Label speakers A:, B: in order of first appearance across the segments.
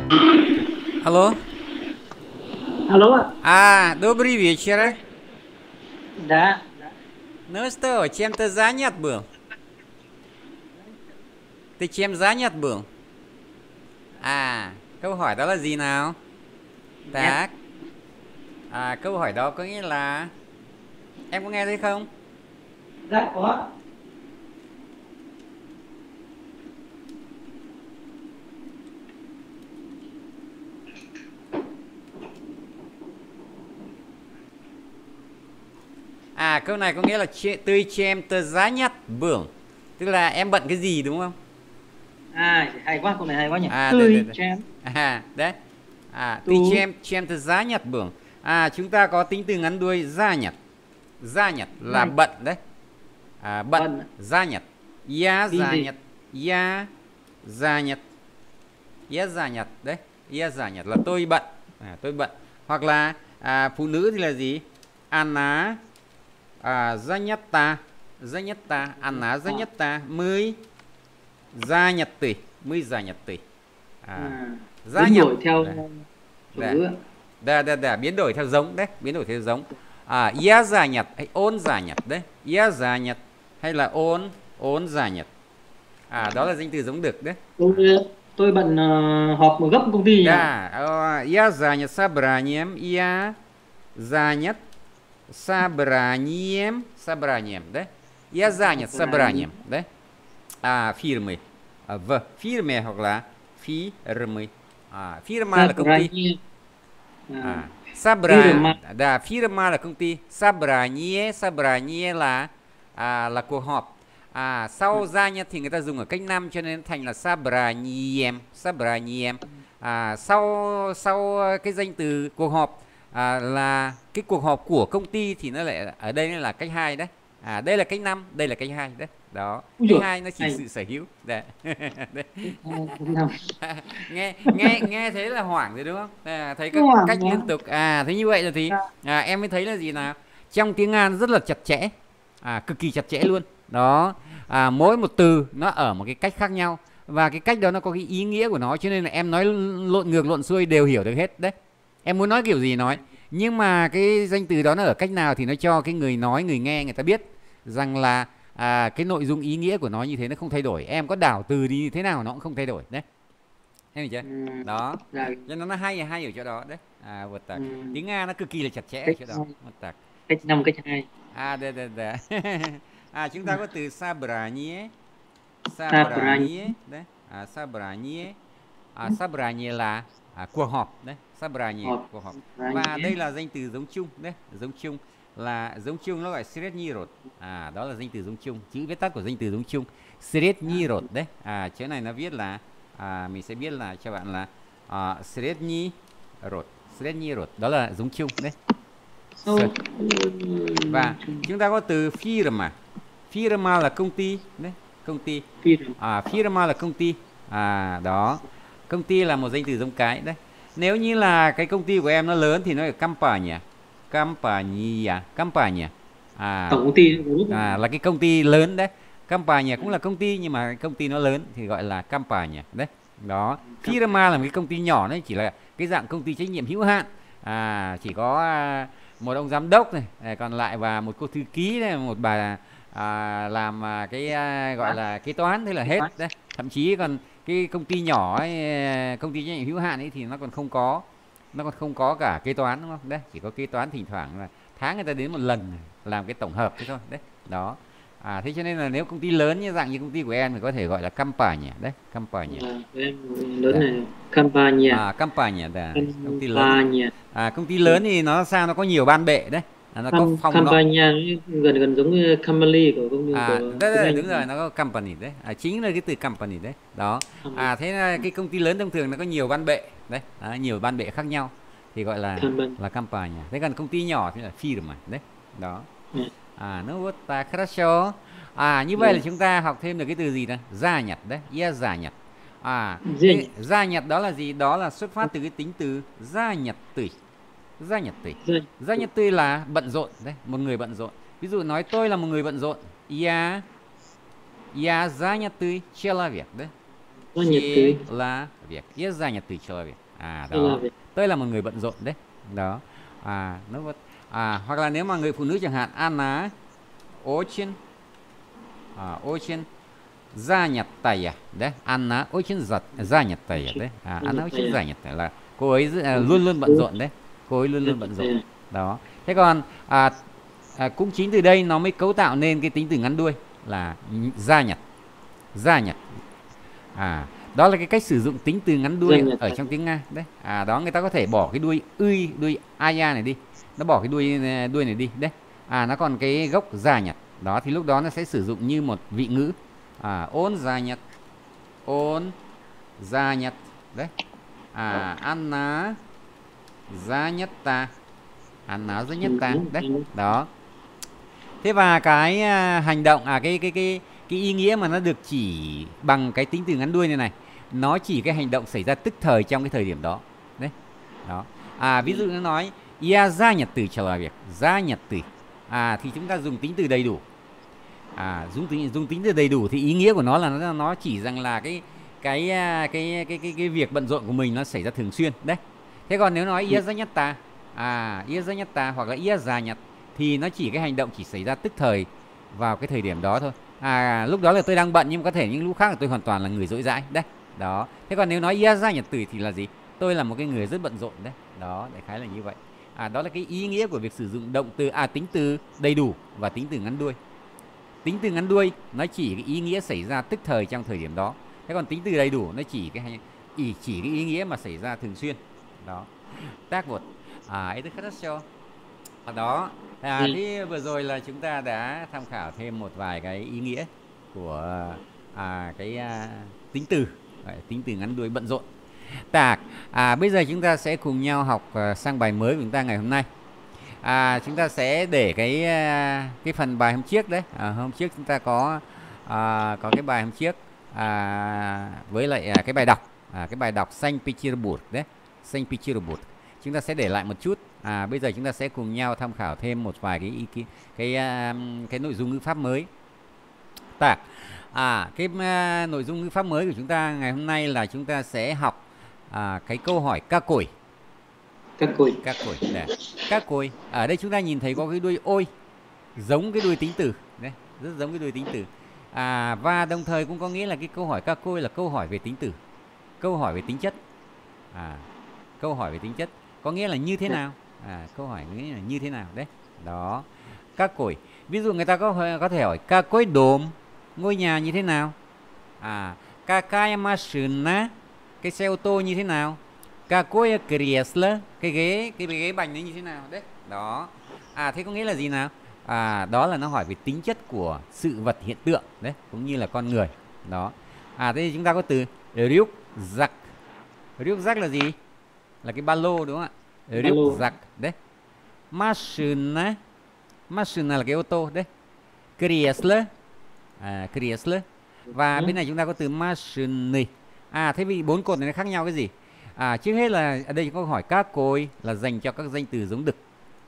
A: Алло.
B: Алло,
A: Добрый вечер.
B: да,
A: Ну что, чем ты занят был? Ты чем занят был? Câu hỏi đó là gì nào?
B: нет,
A: Так, câu hỏi đó có nghĩa là em có nghe thấy không?
B: да, có.
A: Câu này có nghĩa là tôi чем ты занят был. Tức là em bận cái gì đúng không?
B: Hay quá, câu này hay quá nhỉ.
A: Đây, đây,
B: Tươi
A: đây.
B: chém,
A: Đấy. Ты
B: tú,
A: чем ты занят был. Chúng ta có tính từ ngắn đuôi занят. Занят là
B: danh,
A: bận đấy. Bận,
B: bận,
A: занят. Я
B: đi gì?
A: занят. Я занят. Я занят đấy. Я занят là tôi bận. Tôi bận. Hoặc là phụ nữ thì là gì? Она занята. Занята. Она занята. Мы заняты. Мы заняты.
B: Biến
A: Занят.
B: đổi theo chủ
A: Đấy.
B: ngữ.
A: Biến đổi theo giống đấy, biến đổi theo giống. Я занят hay он занят đấy. Я занят hay là он занят. Đó là danh từ giống được đấy.
B: Tôi bận họp một gấp công ty nhỉ.
A: Я занят собранием. Я занят собранием, đấy. Я занят собранием, đấy. Фирмы. В фирме hoặc là фирмы. Firma là công ty.
B: Firma.
A: Firma là công ty. Собрание là cuộc họp. Sau занят thì người ta dùng ở cách 5 cho nên thành là собранием. Sau cái danh từ cuộc họp là cái cuộc họp của công ty thì nó lại ở đây là cách 2 đấy. Đây là cách 5, đây là cách 2 đấy. Đó. Cách 2 nó chỉ sự sở hữu. Đấy. nghe thế là hoảng rồi đúng không? Thấy các cách liên tục. Thế như vậy rồi thì em mới thấy là gì nào? Trong tiếng Anh rất là chặt chẽ. Cực kỳ chặt chẽ luôn. Đó. Mỗi một từ nó ở một cái cách khác nhau và cái cách đó nó có cái ý nghĩa của nó, cho nên là em nói lộn ngược lộn xuôi đều hiểu được hết đấy. Em muốn nói kiểu gì nói, nhưng mà cái danh từ đó nó ở cách nào thì nó cho cái người nói, người nghe người ta biết rằng là cái nội dung ý nghĩa của nó như thế nó không thay đổi. Em có đảo từ đi như thế nào nó cũng không thay đổi đấy. Em hiểu chưa? Đó. Cho nên nó hay ở chỗ đó đấy. Tiếng Nga nó cực kỳ là chặt chẽ ở chỗ đó.
B: Cách 5, cách 2.
A: Đây. Chúng ta có từ собрание. Đấy. Собрание là cuộc họp đấy. Собрание cuộc họp. Và đây là danh từ giống chung đấy. Giống chung nó gọi средний род. Đó là danh từ giống chung, chữ viết tắt của danh từ giống chung средний род đấy. Chỗ này nó viết là mình sẽ biết là cho bạn là средний род. Đó là giống chung đấy. Và chúng ta có từ firma. Firma là công ty đấy, công ty. Firma là công ty. Đó. Công ty là một danh từ giống cái đấy. Nếu như là cái công ty của em nó lớn thì nó là compagnia. Compagnia.
B: Tổng công ty.
A: Là cái công ty lớn đấy. Compagnia cũng là công ty nhưng mà công ty nó lớn thì gọi là compagnia đấy. Đó. Firma là một cái công ty nhỏ đấy, chỉ là cái dạng công ty trách nhiệm hữu hạn. Chỉ có một ông giám đốc này, còn lại và một cô thư ký này, một bà làm cái gọi là kế toán, thế là hết đấy. Thậm chí còn cái công ty nhỏ ấy, công ty trách nhiệm hữu hạn ấy thì nó còn không có cả kế toán đúng không? Đấy, chỉ có kế toán thỉnh thoảng là tháng người ta đến một lần làm cái tổng hợp thế thôi đấy. Đó. Thế cho nên là nếu công ty lớn như dạng như công ty của em thì có thể gọi là compagnia đấy, compagnia.
B: Em lớn này, compagnia.
A: Compagnia là công ty lớn. Công ty lớn thì nó sao nó có nhiều ban bệ đấy. Nó có phòng
B: compagnia gần giống như company của công ty
A: đấy, đúng rồi, nó có company đấy. Chính là cái từ company đấy. Đó. Thế là cái công ty lớn thông thường nó có nhiều ban bệ đấy, nhiều ban bệ khác nhau thì gọi là compagnia. Thế còn công ty nhỏ thì là firma đấy. Đó. Nó вот так, хорошо. Như vậy là chúng ta học thêm được cái từ gì đó? Занят đấy, я занят. Занят đó là gì? Đó là xuất phát từ cái tính từ занятый. Занятый là bận rộn đấy, một người bận rộn. Ví dụ nói tôi là một người bận rộn. Я занятый человек đấy. Là việc. Я занятый человек. Đó. Tôi là một người bận rộn đấy. Đó. Nó hoặc là nếu mà người phụ nữ chẳng hạn, Anna очень очень занятая, đấy. Anna очень занятая, đấy. Anna очень занятая là cô ấy luôn luôn bận rộn đấy. Cô ấy luôn luôn bận rộn. Đó. Thế còn cũng chính từ đây nó mới cấu tạo nên cái tính từ ngắn đuôi là gia nhật. Đó là cái cách sử dụng tính từ ngắn đuôi ở trong tiếng Nga đấy. Đó, người ta có thể bỏ cái đuôi uy, đuôi aya này đi, nó bỏ cái đuôi này đi đấy. Nó còn cái gốc gia nhật. Đó thì lúc đó nó sẽ sử dụng như một vị ngữ. On gia nhật đấy. Anna занята đấy. Đó. Thế và cái hành động cái ý nghĩa mà nó được chỉ bằng cái tính từ ngắn đuôi này nó chỉ cái hành động xảy ra tức thời trong cái thời điểm đó. Đấy. Đó. Ví dụ nó nói я занятый человек, занятый. Thì chúng ta dùng tính từ đầy đủ. Dùng tính từ đầy đủ thì ý nghĩa của nó là nó chỉ rằng là cái việc bận rộn của mình nó xảy ra thường xuyên đấy. Thế còn nếu nói я занята, я занята hoặc là я занят thì nó chỉ cái hành động chỉ xảy ra tức thời vào cái thời điểm đó thôi. Lúc đó là tôi đang bận, nhưng có thể những lúc khác là tôi hoàn toàn là người rỗi rãi đấy. Đó. Thế còn nếu nói я занятый thì là gì? Tôi là một cái người rất bận rộn đấy. Đó, đại khái là như vậy. Đó là cái ý nghĩa của việc sử dụng động từ tính từ đầy đủ và tính từ ngắn đuôi. Tính từ ngắn đuôi nó chỉ cái ý nghĩa xảy ra tức thời trong thời điểm đó. Thế còn tính từ đầy đủ nó chỉ cái ý nghĩa mà xảy ra thường xuyên. Đó. Tác một. Это хорошо. Đó. Thế vừa rồi là chúng ta đã tham khảo thêm một vài cái ý nghĩa của tính từ ngắn đuôi bận rộn. Bây giờ chúng ta sẽ cùng nhau học sang bài mới của chúng ta ngày hôm nay. Chúng ta sẽ để cái phần bài hôm trước đấy. Hôm trước chúng ta có cái bài hôm trước với lại cái bài đọc Saint Petersburg đấy, Saint Petersburg. Chúng ta sẽ để lại một chút. Bây giờ chúng ta sẽ cùng nhau tham khảo thêm một vài cái nội dung ngữ pháp mới. Cái nội dung ngữ pháp mới của chúng ta ngày hôm nay là chúng ta sẽ học cái câu hỏi какой. Какой. Ở đây chúng ta nhìn thấy có cái đuôi ôi, giống cái đuôi tính từ đấy, rất giống cái đuôi tính từ. Và đồng thời cũng có nghĩa là cái câu hỏi какой là câu hỏi về tính từ, câu hỏi về tính chất. Câu hỏi về tính chất có nghĩa là như thế nào. Câu hỏi nghĩa là như thế nào đấy. Đó. какой. Ví dụ người ta có thể hỏi какой дом, ngôi nhà như thế nào. Какая машина, cái xe ô tô như thế nào. Какое кресло, cái ghế bành nó như thế nào đấy. Đó. Thế có nghĩa là gì nào? Đó là nó hỏi về tính chất của sự vật hiện tượng đấy, cũng như là con người. Đó. Thế thì chúng ta có từ rюкзак. Rюкзак là gì? Là cái ba lô đúng không ạ? Rюкзак đấy. Машина là cái ô tô đấy. Кресло. Кресло. Và bên này chúng ta có từ машины. Thế vì bốn cột này nó khác nhau cái gì? Trước hết là ở đây chúng ta hỏi какой là dành cho các danh từ giống đực.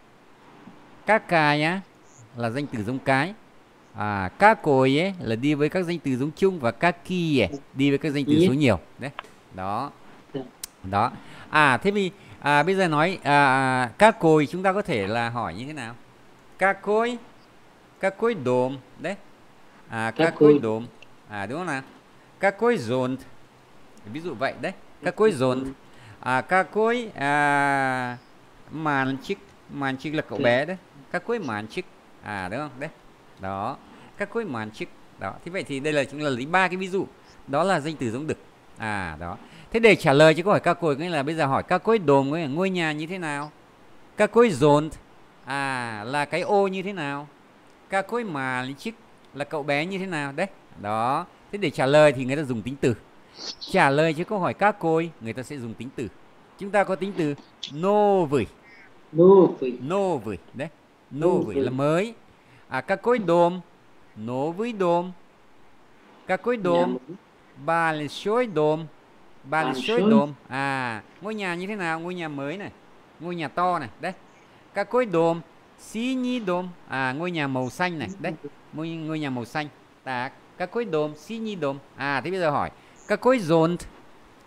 A: Какая là danh từ giống cái. Какой ấy là đi với các danh từ giống chung, và какие đi với các danh từ số nhiều. Đấy. Đó. Đó. Thế vì bây giờ nói какой chúng ta có thể là hỏi như thế nào? Какой дом đấy. Какой dom. Đúng không nào? Какой зонт. Ví dụ vậy đấy. Какой зонт. Какой мальчик. Mальчик là cậu bé đấy. Какой мальчик. Đúng không? Đấy. Đó. Какой мальчик. Đó. Thế vậy thì đây là chúng là lấy 3 cái ví dụ. Đó là danh từ giống đực. Đó. Thế để trả lời cho câu hỏi какой nghĩa là bây giờ hỏi какой dom, ngôi nhà như thế nào. Какой зонт là cái ô như thế nào. Какой мальчик là cậu bé như thế nào đấy. Đó. Thế để trả lời thì người ta dùng tính từ. Trả lời cho câu hỏi какой người ta sẽ dùng tính từ. Chúng ta có tính từ новый. Новый đấy. Новый là mới. Какой dom. Новый dom. Какой dom. Большой dom. Большой dom. Ngôi nhà như thế nào? Ngôi nhà mới này, ngôi nhà to này đấy. Какой dom. Синий dom. Ngôi nhà màu xanh này đấy. Ngôi nhà màu xanh. Какой dom. Синий dom. Thế bây giờ hỏi какой зонт.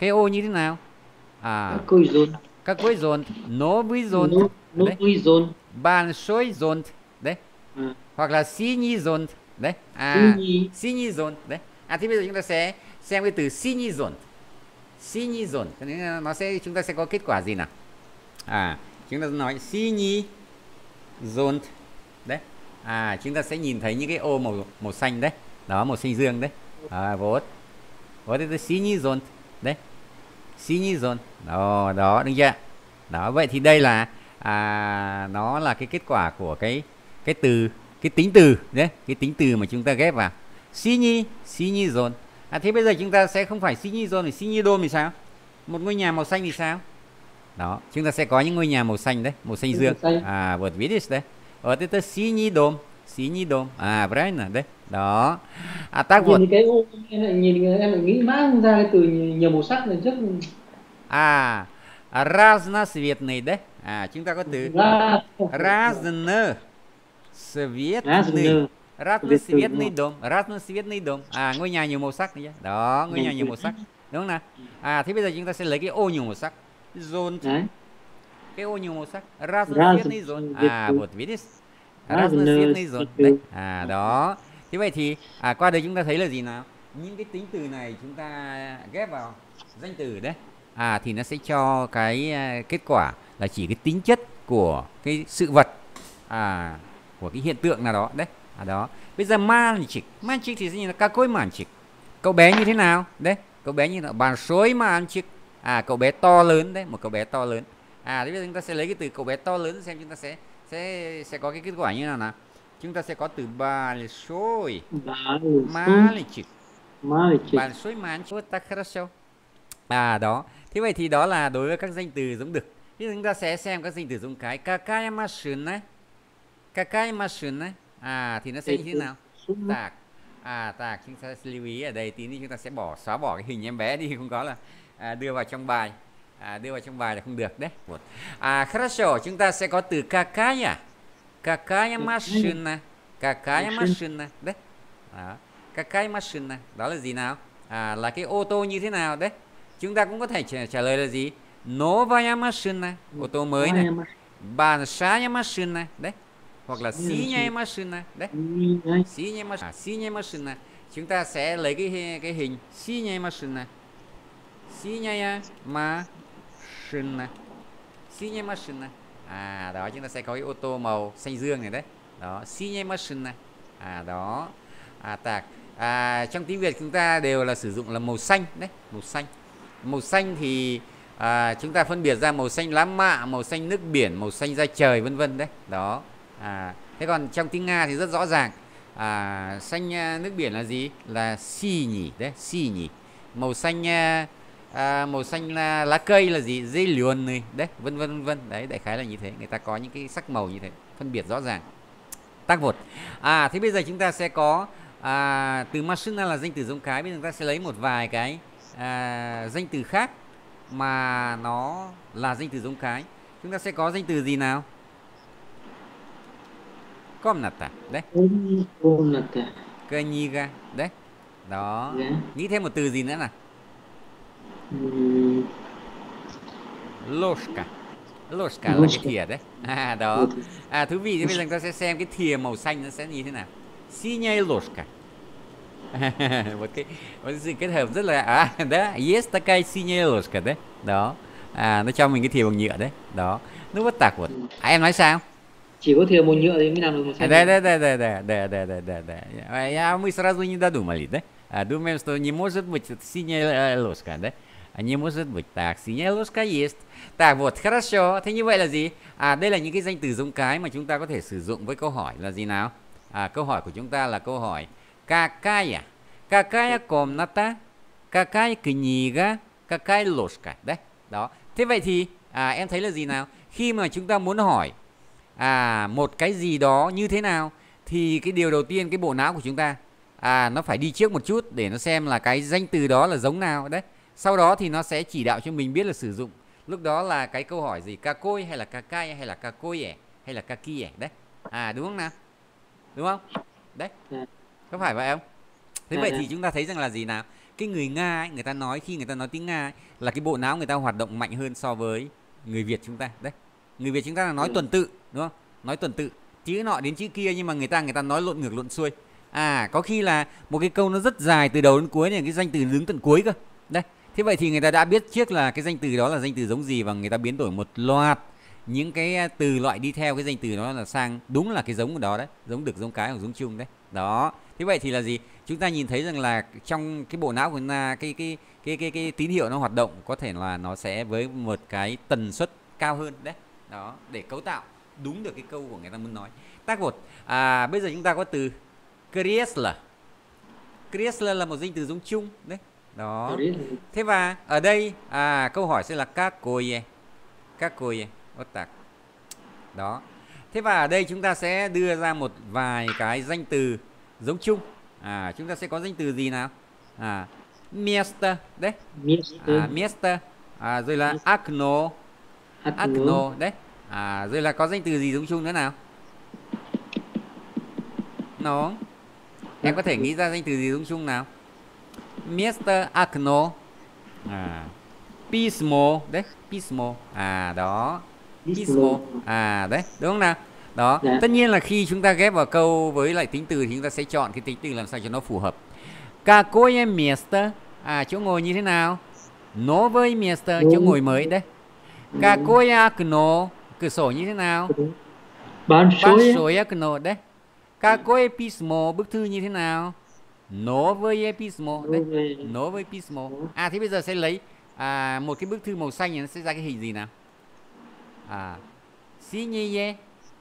A: Cái ô như thế nào?
B: Kakoizon.
A: Kakoizon, novizon.
B: Novizon.
A: Большойzon. Đấy. Hoặc là sinizon. Đấy. Sinizon. Đấy. Thì bây giờ chúng ta sẽ xem cái từ sinizon. Sinizon, nó sẽ, chúng ta sẽ có kết quả gì nào? Chúng ta nói sinizon. Đấy. Chúng ta sẽ nhìn thấy những cái ô màu xanh đấy. Đó, màu xanh dương đấy. Vốt đây là sinizon. Đấy. Sinizon. Đó, được chưa? Đó, vậy thì đây là nó là cái kết quả của cái từ, cái tính từ đấy, cái tính từ mà chúng ta ghép vào. Sinizon. Thế bây giờ chúng ta sẽ không phải sinizon thì sinidom thì sao? Một ngôi nhà màu xanh thì sao? Đó, chúng ta sẽ có những ngôi nhà màu xanh đấy, màu xanh dương. Вот видишь, đấy. Вот это синий дом. Правильно, đấy. Đó.
B: Tác nhìn cái ô em lại nghĩ mãi không ra cái từ nhiều màu sắc này rất
A: разноцветный, đấy. Chúng ta có từ разноцветный. Разноцветный дом. Разноцветный дом. Ngôi nhà nhiều màu sắc nhé. Đó, ngôi nhà nhiều màu sắc. Đúng không nào? Thế bây giờ chúng ta sẽ lấy cái ô nhiều màu sắc. Zone. Cái ô nhiều màu sắc. Разноцветный zone. Вот видишь? Разноцветный zone. Đấy. Đó. Thế vậy thì qua đây chúng ta thấy là gì nào? Những cái tính từ này chúng ta ghép vào danh từ đấy. Thì nó sẽ cho cái kết quả là chỉ cái tính chất của cái sự vật, của cái hiện tượng nào đó đấy. Đó. Bây giờ mальчик thì sẽ nhìn là какой mальчик? Cậu bé như thế nào? Đấy, cậu bé như là большой mальчик. Cậu bé to lớn đấy, một cậu bé to lớn. Thế bây giờ chúng ta sẽ lấy cái từ cậu bé to lớn xem chúng ta sẽ có cái kết quả như nào nào. Chúng ta sẽ có từ большой mальчик. Большой mальчик. Вот так хорошо. Đó. Thế vậy thì đó là đối với các danh từ giống đực. Thì chúng ta sẽ xem các danh từ giống cái. Какая машина? Какая машина? Thì nó sẽ như thế nào? Tạc, chúng ta sẽ lưu ý ở đây tí nữa chúng ta sẽ xóa bỏ cái hình em bé đi, không có là đưa vào trong bài. Đưa vào trong bài là không được đấy. Хорошо, chúng ta sẽ có từ какая. Какая машина? Какая машина? Đấy. Đó. Какая машина? Đó là gì nào? Là cái ô tô như thế nào đấy. Chúng ta cũng có thể trả lời là gì? Новая машина, ô tô mới này. Большая машина, đấy. Hoặc là синяя машина, đấy. Синяя машина. Chúng ta sẽ lấy cái hình синяя машина. Синяя машина. Синяя машина. Đó, chúng ta sẽ có cái ô tô màu xanh dương này đấy. Đó, синяя машина. Đó. Trong tiếng Việt chúng ta đều là sử dụng là màu xanh đấy, màu xanh. Màu xanh thì chúng ta phân biệt ra màu xanh lá mạ, màu xanh nước biển, màu xanh da trời, vân vân đấy. Đó. Thế còn trong tiếng Nga thì rất rõ ràng. Xanh nước biển là gì? Là синий đấy, синий. Màu xanh lá cây là gì? Zelený đấy, vân vân vân. Đấy, đại khái là như thế. Người ta có những cái sắc màu như thế, phân biệt rõ ràng. Tác vật. Thế bây giờ chúng ta sẽ có từ машина là danh từ giống cái. Bây giờ chúng ta sẽ lấy một vài cái danh từ khác mà nó là danh từ giống cái. Chúng ta sẽ có danh từ gì nào? Комната, đấy. Книга, đấy. Đó. Nghĩ thêm một từ gì nữa nào? Ложка. Ложка là cái thìa đấy. Đó. Thú vị. Thì bây giờ chúng ta sẽ xem cái thìa màu xanh nó sẽ như thế nào. Синяя ложка. một sự kết hợp rất là đó. Есть такая синяя ложка đấy. Đó. Nó cho mình cái thìa bằng nhựa đấy. Đó. Nó rất tạc. Em nói sao?
B: Chỉ có thìa bằng nhựa thì mới làm được màu xanh.
A: Да. Мы сразу не додумали, да? Думаем, что не может быть синяя ложка, да? Не может быть. Так, синяя ложка есть. Так, вот, хорошо. Thế như vậy là gì? Đây là những cái danh từ giống cái mà chúng ta có thể sử dụng với câu hỏi là gì nào? Câu hỏi của chúng ta là câu hỏi какая? Какая комната? Какая книга? Какая ложка? Đấy. Đó. Thế vậy thì em thấy là gì nào? Khi mà chúng ta muốn hỏi một cái gì đó như thế nào thì cái điều đầu tiên cái bộ não của chúng ta nó phải đi trước một chút để nó xem là cái danh từ đó là giống nào đấy. Sau đó thì nó sẽ chỉ đạo cho mình biết là sử dụng lúc đó là cái câu hỏi gì, какой hay là какая hay là какое hay là какие đấy. Đúng không nào? Đúng không? Đấy. Có phải vậy không? Thế vậy thì chúng ta thấy rằng là gì nào? cái người Nga ấy, người ta nói khi người ta nói tiếng Nga ấy, là cái bộ não người ta hoạt động mạnh hơn so với người Việt chúng ta. Đấy, người Việt chúng ta là nói tuần tự, đúng không? Nói tuần tự, chữ nọ đến chữ kia, nhưng mà người ta nói lộn ngược lộn xuôi. Có khi là một cái câu nó rất dài từ đầu đến cuối này, cái danh từ đứng tận cuối cơ. Đấy, thế vậy thì người ta đã biết trước là cái danh từ đó là danh từ giống gì, và người ta biến đổi một loạt những cái từ loại đi theo cái danh từ đó là sang đúng là cái giống của đó đấy, giống đực, giống cái hoặc giống chung đấy. Đó. Thế vậy thì là gì? Chúng ta nhìn thấy rằng là trong cái bộ não của chúng ta, cái tín hiệu nó hoạt động có thể là nó sẽ với một cái tần suất cao hơn đấy. Đó, để cấu tạo đúng được cái câu của người ta muốn nói. Tác một. Bây giờ chúng ta có từ Chrysler. Chrysler là một danh từ giống chung đấy. Đó. Thế và ở đây câu hỏi sẽ là какое. Какое. Đó. Thế và ở đây chúng ta sẽ đưa ra một vài cái danh từ giống chung. Chúng ta sẽ có danh từ gì nào? Место đấy. Место. Rồi là окно. Окно đấy. Rồi là có danh từ gì giống chung nữa nào? Nó. Em có thể nghĩ ra danh từ gì giống chung nào? Место, окно. Письмо đấy, письмо. Đó. Písmo. Đấy, đúng không nào? Đó. Tất nhiên là khi chúng ta ghép vào câu với lại tính từ thì chúng ta sẽ chọn cái tính từ làm sao cho nó phù hợp. Какое место? Chỗ ngồi như thế nào? Новое место, chỗ ngồi mới đấy. Какое окно? Cửa sổ như thế nào? Большое окно đấy. Какое письмо? Bức thư như thế nào? Новое письмо đấy. Новое письмо. Thế bây giờ sẽ lấy một cái bức thư màu xanh thì nó sẽ ra cái hình gì nào? Синее.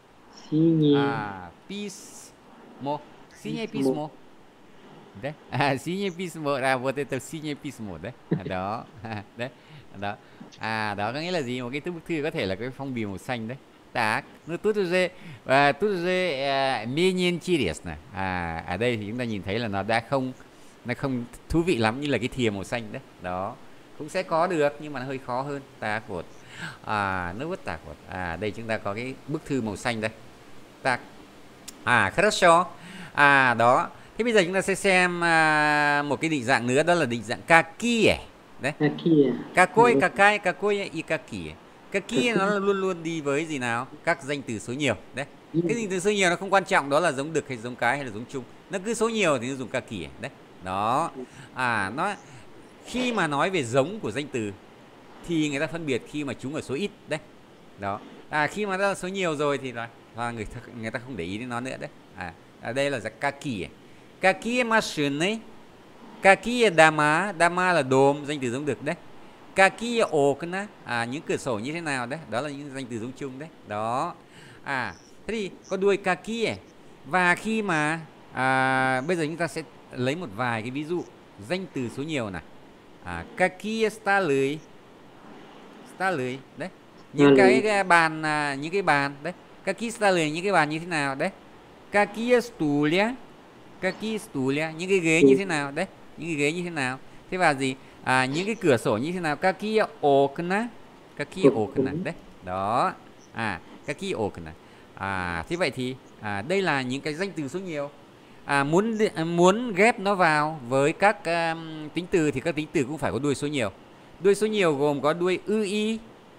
A: Письмо. Синее письмо. Đấy. Синее письмо. Вот это синее письмо đấy. Đó. Đấy. Đó. Đó có nghĩa là gì? Một cái bức thư có thể là cái phong bì màu xanh đấy. Так, ну тут уже менее интересно. Ở đây thì chúng ta nhìn thấy là nó không thú vị lắm như là cái thìa màu xanh đấy. Đó. Cũng sẽ có được nhưng mà nó hơi khó hơn. Так вот. Nó вот так вот. Đây chúng ta có cái bức thư màu xanh đây. Так. Хорошо. Đó. Thế bây giờ chúng ta sẽ xem một cái định dạng nữa, đó là định dạng какие. Đấy. Какой, какая, какое и какие. Какие nó luôn luôn đi với gì nào? Các danh từ số nhiều. Đấy. Cái danh từ số nhiều nó không quan trọng đó là giống đực hay giống cái hay là giống chung. Nó cứ số nhiều thì nó dùng какие. Đấy. Đó. Nó khi mà nói về giống của danh từ thì người ta phân biệt khi mà chúng ở số ít đấy. Đó. Khi mà nó là số nhiều rồi thì là người ta không để ý đến nó nữa đấy. Đây là какие. Какие машины? Какие дома? Дома là đồm, danh từ giống đực đấy. Какие окна? Những cửa sổ như thế nào đấy. Đó là những danh từ giống chung đấy. Đó. Thế thì có đuôi какие. Và khi mà bây giờ chúng ta sẽ lấy một vài cái ví dụ danh từ số nhiều này. Какие столы? Столы đấy. Những cái bàn, những cái bàn đấy. Какие столы, những cái bàn như thế nào đấy. Какие стулья? Какие стулья? Những cái ghế như thế nào đấy. Những cái ghế như thế nào. Thế và gì? Những cái cửa sổ như thế nào? Какие окна? Какие окна đấy. Đó. Какие окна. Thế vậy thì đây là những cái danh từ số nhiều. Muốn ghép nó vào với các tính từ thì các tính từ cũng phải có đuôi số nhiều. Đuôi số nhiều gồm có đuôi ui,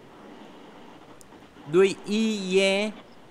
A: đuôi ie,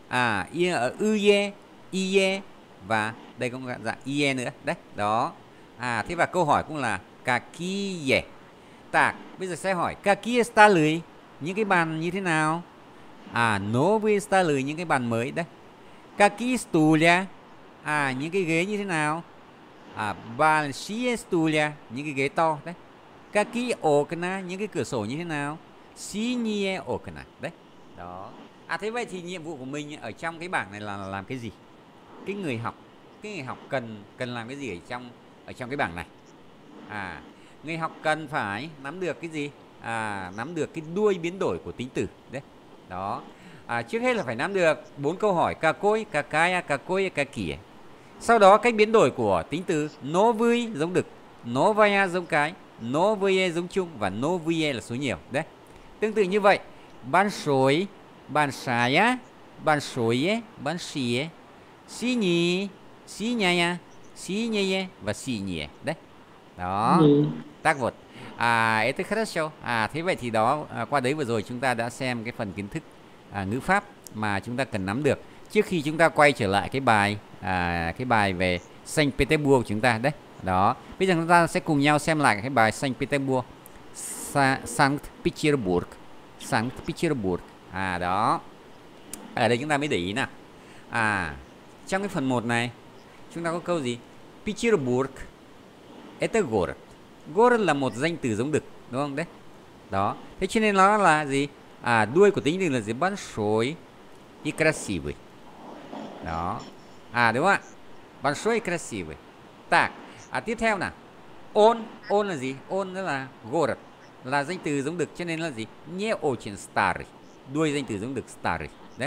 A: ie và đây cũng là dạng ie nữa đấy. Đó. Thế và câu hỏi cũng là какие. Bây giờ sẽ hỏi какие столы, những cái bàn như thế nào? Новые столы, những cái bàn mới đấy. Какие стулья? Những cái ghế như thế nào? Большие стулья, những cái ghế to đấy. Какие окна, những cái cửa sổ như thế nào? Синие окна đấy. Đó. Thế vậy thì nhiệm vụ của mình ở trong cái bảng này là làm cái gì? Cái người học cần làm cái gì ở trong cái bảng này? Người học cần phải nắm được cái gì? Nắm được cái đuôi biến đổi của tính từ đấy. Đó. Trước hết là phải nắm được 4 câu hỏi какой, какая, какое, какие. Sau đó cách biến đổi của tính từ новый giống đực, новая giống cái, новые giống chung và новые là số nhiều đấy. Tương tự như vậy, большой, большая, большое, большие, синий, синяя, синее và синие đấy. Đó, tác vật. Это хорошо. Thế vậy thì đó, qua đấy vừa rồi chúng ta đã xem cái phần kiến thức ngữ pháp mà chúng ta cần nắm được trước khi chúng ta quay trở lại cái bài về Saint Petersburg của chúng ta đấy. Đó, bây giờ chúng ta sẽ cùng nhau xem lại cái bài Saint Petersburg. Sankt Petersburg. Sankt Petersburg. Đó. Ở đây chúng ta mới để ý nào. Trong cái phần 1 này chúng ta có câu gì? Petersburg это город. Город là một danh từ giống đực, đúng không đấy? Đó. Thế cho nên nó là gì? Đuôi của tính từ là gì? Большой и красивый. Đó. Đúng không ạ? Большой и красивый. Так. Tiếp theo nào. Он là gì? Он đó là город, là danh từ giống đực cho nên là gì? Не очень старый. Đuôi danh từ giống đực старый. Đấy.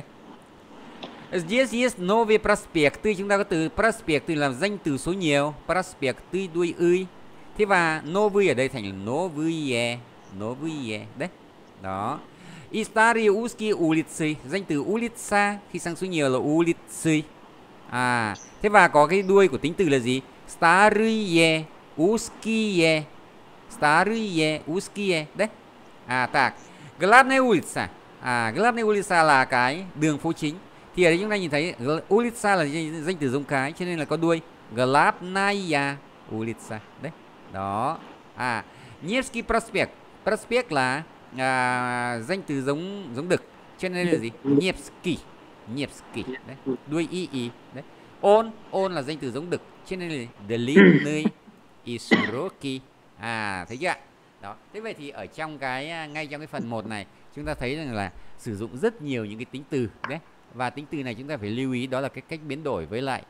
A: Здесь есть новые проспекты. Chúng ta có từ проспекты là danh từ số nhiều. Проспекты đuôi ươi. Thế và новые ở đây thành là новые. Новые. Đấy. Đó. И старые узкие улицы. Danh từ улица khi sang số nhiều là улицы. Thế và có cái đuôi của tính từ là gì? Старые узкие. Старые узкие. Đấy. Так. Главная улица. Главная улица là cái đường phố chính. Thì ở đây chúng ta nhìn thấy улица là danh từ giống cái cho nên là có đuôi Главная улица. Đấy. Đó. Невский проспект. Проспект là danh từ giống đực cho nên là gì? Невский. Невский. Đấy. Đuôi y. Đấy. Он là danh từ giống đực cho nên là длинный и широкий. Thấy chưa ạ? Đó. Thế vậy thì ở trong ngay trong cái phần 1 này chúng ta thấy rằng là sử dụng rất nhiều những cái tính từ đấy. Và tính từ này chúng ta phải lưu ý đó là cái cách biến đổi với lại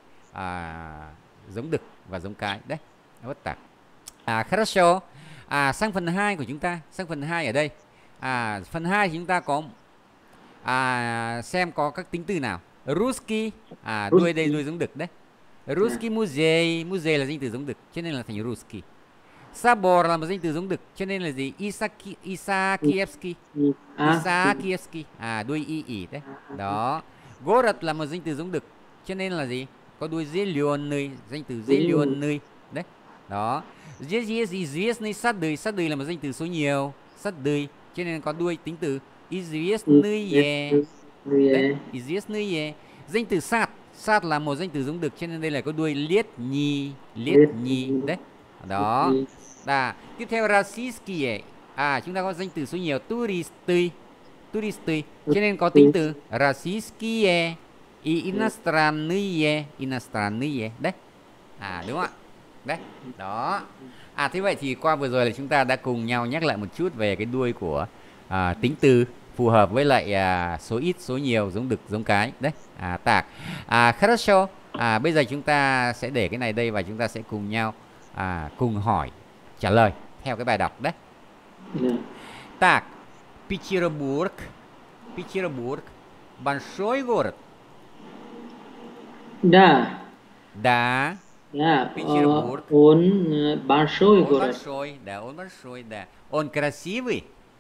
A: giống đực và giống cái đấy. Bất tạc. Хорошо. Sang phần 2 của chúng ta, sang phần 2 ở đây. Phần 2 thì chúng ta có xem có các tính từ nào. Русский, đuôi đây đuôi giống đực đấy. Русский muzей, muzei là danh từ giống đực cho nên là thành русский. Sabor là một danh từ giống đực cho nên là gì? Isakievsky. Isakievsky. Đuôi y đấy. Đó. Город là một danh từ giống đực cho nên là gì? Có đuôi зелёный, danh từ зелёный đấy. Đó. Здесь есть известные сады. Сады là một danh từ số nhiều. Сады cho nên có đuôi tính từ известные. Đấy. Известные. Danh từ сад. Сад là một danh từ giống đực cho nên đây là có đuôi летний. Летний đấy. Đó. Tiếp theo российские. Chúng ta có danh từ số nhiều туристы. Туристы cho nên có tính từ российские и иностранные. Иностранные đấy. Đúng không ạ? Đấy. Đó. Thế vậy thì qua vừa rồi là chúng ta đã cùng nhau nhắc lại một chút về cái đuôi của tính từ phù hợp với lại số ít, số nhiều, giống đực, giống cái đấy. Так. Хорошо. Bây giờ chúng ta sẽ để cái này đây và chúng ta sẽ cùng nhau cùng hỏi trả lời theo cái bài đọc đấy. Так. Петербург. Петербург. Большой город.
B: Да.
A: Да.
B: Да.
A: Петербург.
B: Он большой
A: Он
B: город.
A: большой, да, он большой, да. Он красивый?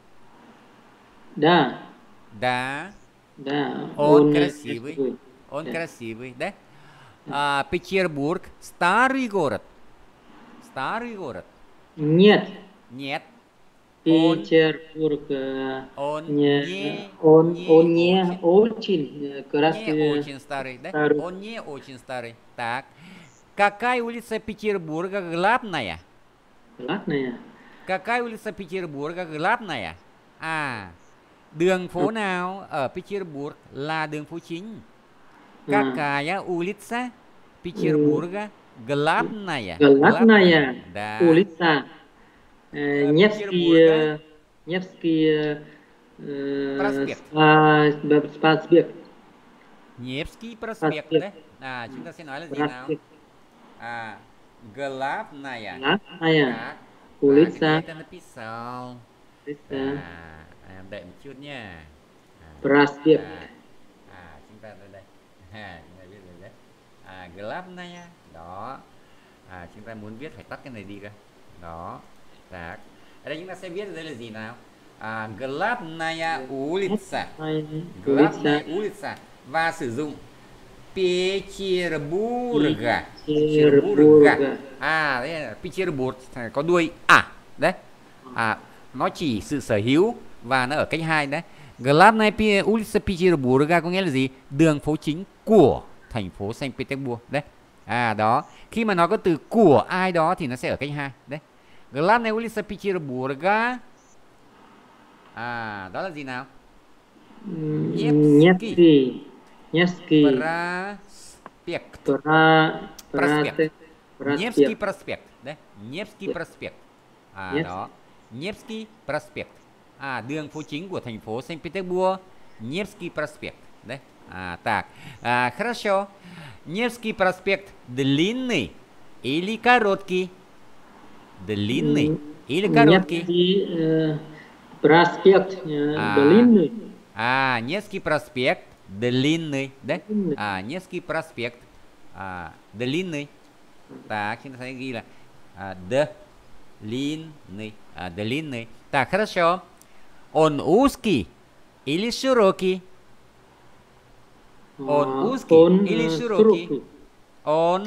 B: Да.
A: Да.
B: Да.
A: Он красивый. Он красивый, да? Петербург старый город. Старый город.
B: Нет.
A: Нет.
B: Петербург
A: Он
B: не очень красивый.
A: Не очень старый, да? Он не очень старый. Так. Какая улица Петербурга главная?
B: Главная.
A: Какая улица Петербурга главная? Đường phố nào ở Petersburg là đường phố chính? Какая улица Петербурга главная?
B: Главная
A: Да.
B: улица Невский
A: Проспект.
B: Проспект.
A: Невский проспект, да? Chúng ta sẽ nói là gì nào? Главная.
B: Главная улица.
A: Где-то написал. Em đợi một chút nha.
B: Проспект.
A: Chúng ta đây đây. Chúng ta viết rồi đấy. Главная. Đó. Chúng ta muốn viết phải tắt cái này đi cơ. Đó. Так. Ở đây chúng ta sẽ viết ở đây là gì nào? Главная улица. Главная улица. Và sử dụng Petersburg.
B: Petersburg.
A: Đấy là Petersburg có đuôi đấy. Nó chỉ sự sở hữu và nó ở cách hai đấy. Главная улица Петербурга có nghĩa là gì? Đường phố chính của thành phố Saint Petersburg đấy. Đó. Khi mà nó có từ của ai đó thì nó sẽ ở cách hai đấy. Главная улица Петербурга. Đó là gì nào?
B: Невский.
A: Невский проспект đấy. Невский проспект. Đó. Невский проспект. Đường phố chính của thành phố Saint Petersburg. Невский проспект đấy. Так. Хорошо. Невский проспект длинный или короткий? Длинный или короткий?
B: Невский проспект длинный.
A: Невский проспект длинный đấy. Невский проспект длинный. Так, chúng ta thấy ghi là длинный. Длинный. Так, хорошо. Он узкий или широкий? Он узкий или широкий? Он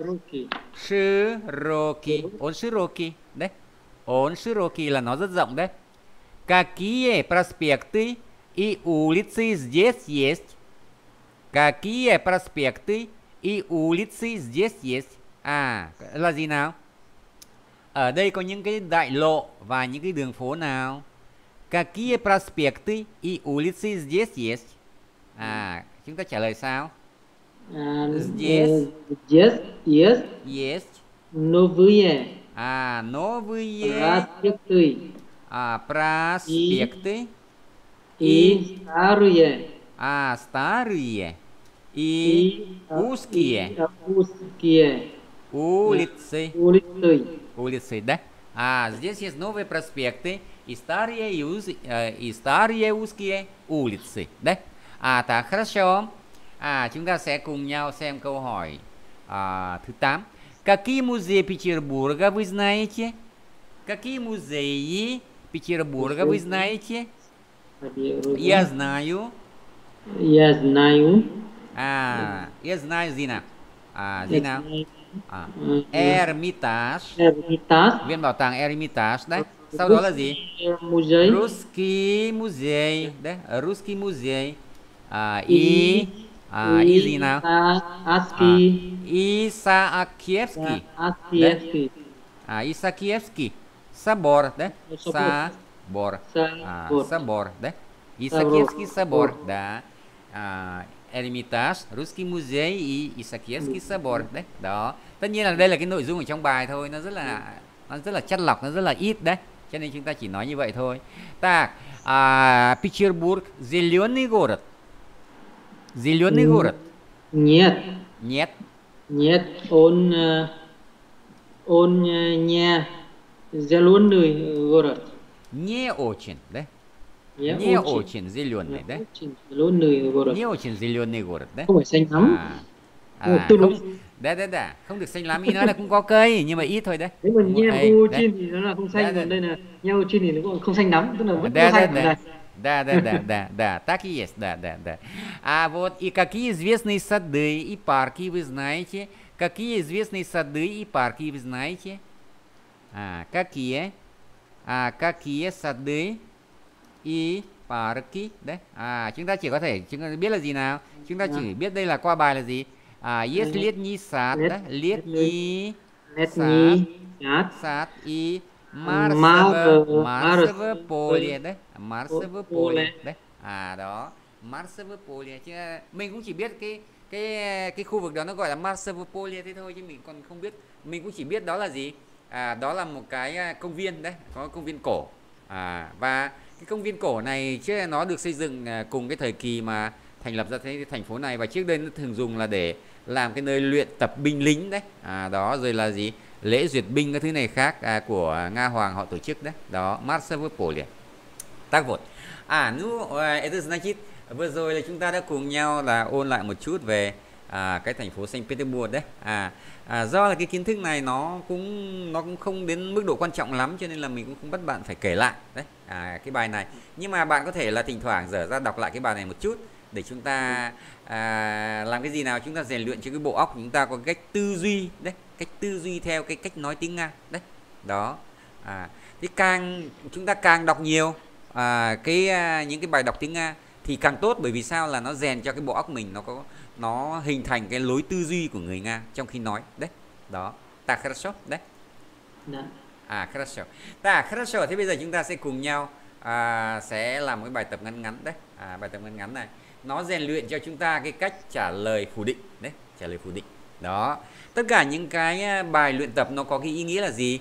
A: широкий. Он широкий. Đấy. Он широкий là nó rất rộng đấy. Какие проспекты и улицы здесь есть? Какие проспекты и улицы здесь есть? Là gì nào? Ở đây có những cái đại lộ và những cái đường phố nào? Какие проспекты и улицы здесь есть? Chúng ta trả lời sao? Здесь есть
B: новые
A: проспекты
B: и
A: старые и узкие улицы, да? Здесь есть новые проспекты и старые узкие улицы, да? Так, хорошо. Chúng ta sẽ cùng nhau xem câu hỏi thứ 8. Какие музеи Петербурга вы знаете? Какие музеи Петербурга вы знаете? Я знаю.
B: Я знаю.
A: Я знаю gì nào? Gì nào? Hermitage. Viện bảo tàng Hermitage đấy. Sau đó là gì? Rусский музей. Đấy, Rусский музей. И gì nào? Исаакиевский. Исаакиевский. Собор, да? Собор, да? Исаакиевский собор, да. Hermitage, Rусский музей и Исаакиевский собор, đấy. Đó. Tất nhiên là đây là cái nội dung ở trong bài thôi, nó rất là chắt lọc, nó rất là ít đấy. Cho nên chúng ta chỉ nói như vậy thôi. Так, Петербург зеленый город. Зеленый город.
B: Нет.
A: Нет.
B: Нет, он не зеленый город.
A: Не очень, да? Не очень zеленый, да?
B: Zеленый город.
A: Не очень zеленый город, đấy.
B: Không phải xanh lắm.
A: Không, đã. Không được xanh lắm, ý nói là cũng có cây nhưng mà ít thôi đấy.
B: Nếu mà Nha Hu Chin thì nó là không xanh, còn đây là Nha Hu Chin thì nó không xanh lắm, tức là vẫn có xanh ở đây.
A: Да, так и есть, да. Вот и какие известные сады и парки вы знаете? Какие известные сады и парки вы знаете? Какие сады и парки? Đấy. Chúng ta chỉ có thể biết là gì nào? Chúng ta chỉ biết đây là qua bài là gì? Есть летний сад, да? Летний сад и Марсовое поле, đấy. Марсовое поле, đấy. Đó, Марсовое поле. Chứ mình cũng chỉ biết cái khu vực đó nó gọi là Марсовое поле thế thôi, chứ mình còn không biết, mình cũng chỉ biết đó là gì. Đó là một cái công viên đấy, có công viên cổ. Và cái công viên cổ này chứ nó được xây dựng cùng cái thời kỳ mà thành lập ra cái thành phố này, và trước đây nó thường dùng là để làm cái nơi luyện tập binh lính đấy. Đó, rồi là gì, lễ duyệt binh các thứ này khác của Nga Hoàng họ tổ chức đấy. Đó, Марсовое поле. Так вот. Это значит, vừa rồi là chúng ta đã cùng nhau là ôn lại một chút về cái thành phố Saint Petersburg đấy. Do là cái kiến thức này nó cũng không đến mức độ quan trọng lắm, cho nên là mình cũng không bắt bạn phải kể lại đấy cái bài này. Nhưng mà bạn có thể là thỉnh thoảng dở ra đọc lại cái bài này một chút để chúng ta làm cái gì nào, chúng ta rèn luyện cho cái bộ óc của chúng ta có cách tư duy đấy, cách tư duy theo cái cách nói tiếng Nga đấy. Đó. Thì chúng ta càng đọc nhiều những cái bài đọc tiếng Nga thì càng tốt, bởi vì sao, là nó rèn cho cái bộ óc mình nó hình thành cái lối tư duy của người Nga trong khi nói đấy. Đó. Ta хорошо đấy. Хорошо. Хорошо. Thế bây giờ chúng ta sẽ cùng nhau sẽ làm một cái bài tập ngắn ngắn đấy. Bài tập ngắn ngắn này nó rèn luyện cho chúng ta cái cách trả lời phủ định đấy, trả lời phủ định. Đó. Tất cả những cái bài luyện tập nó có cái ý nghĩa là gì?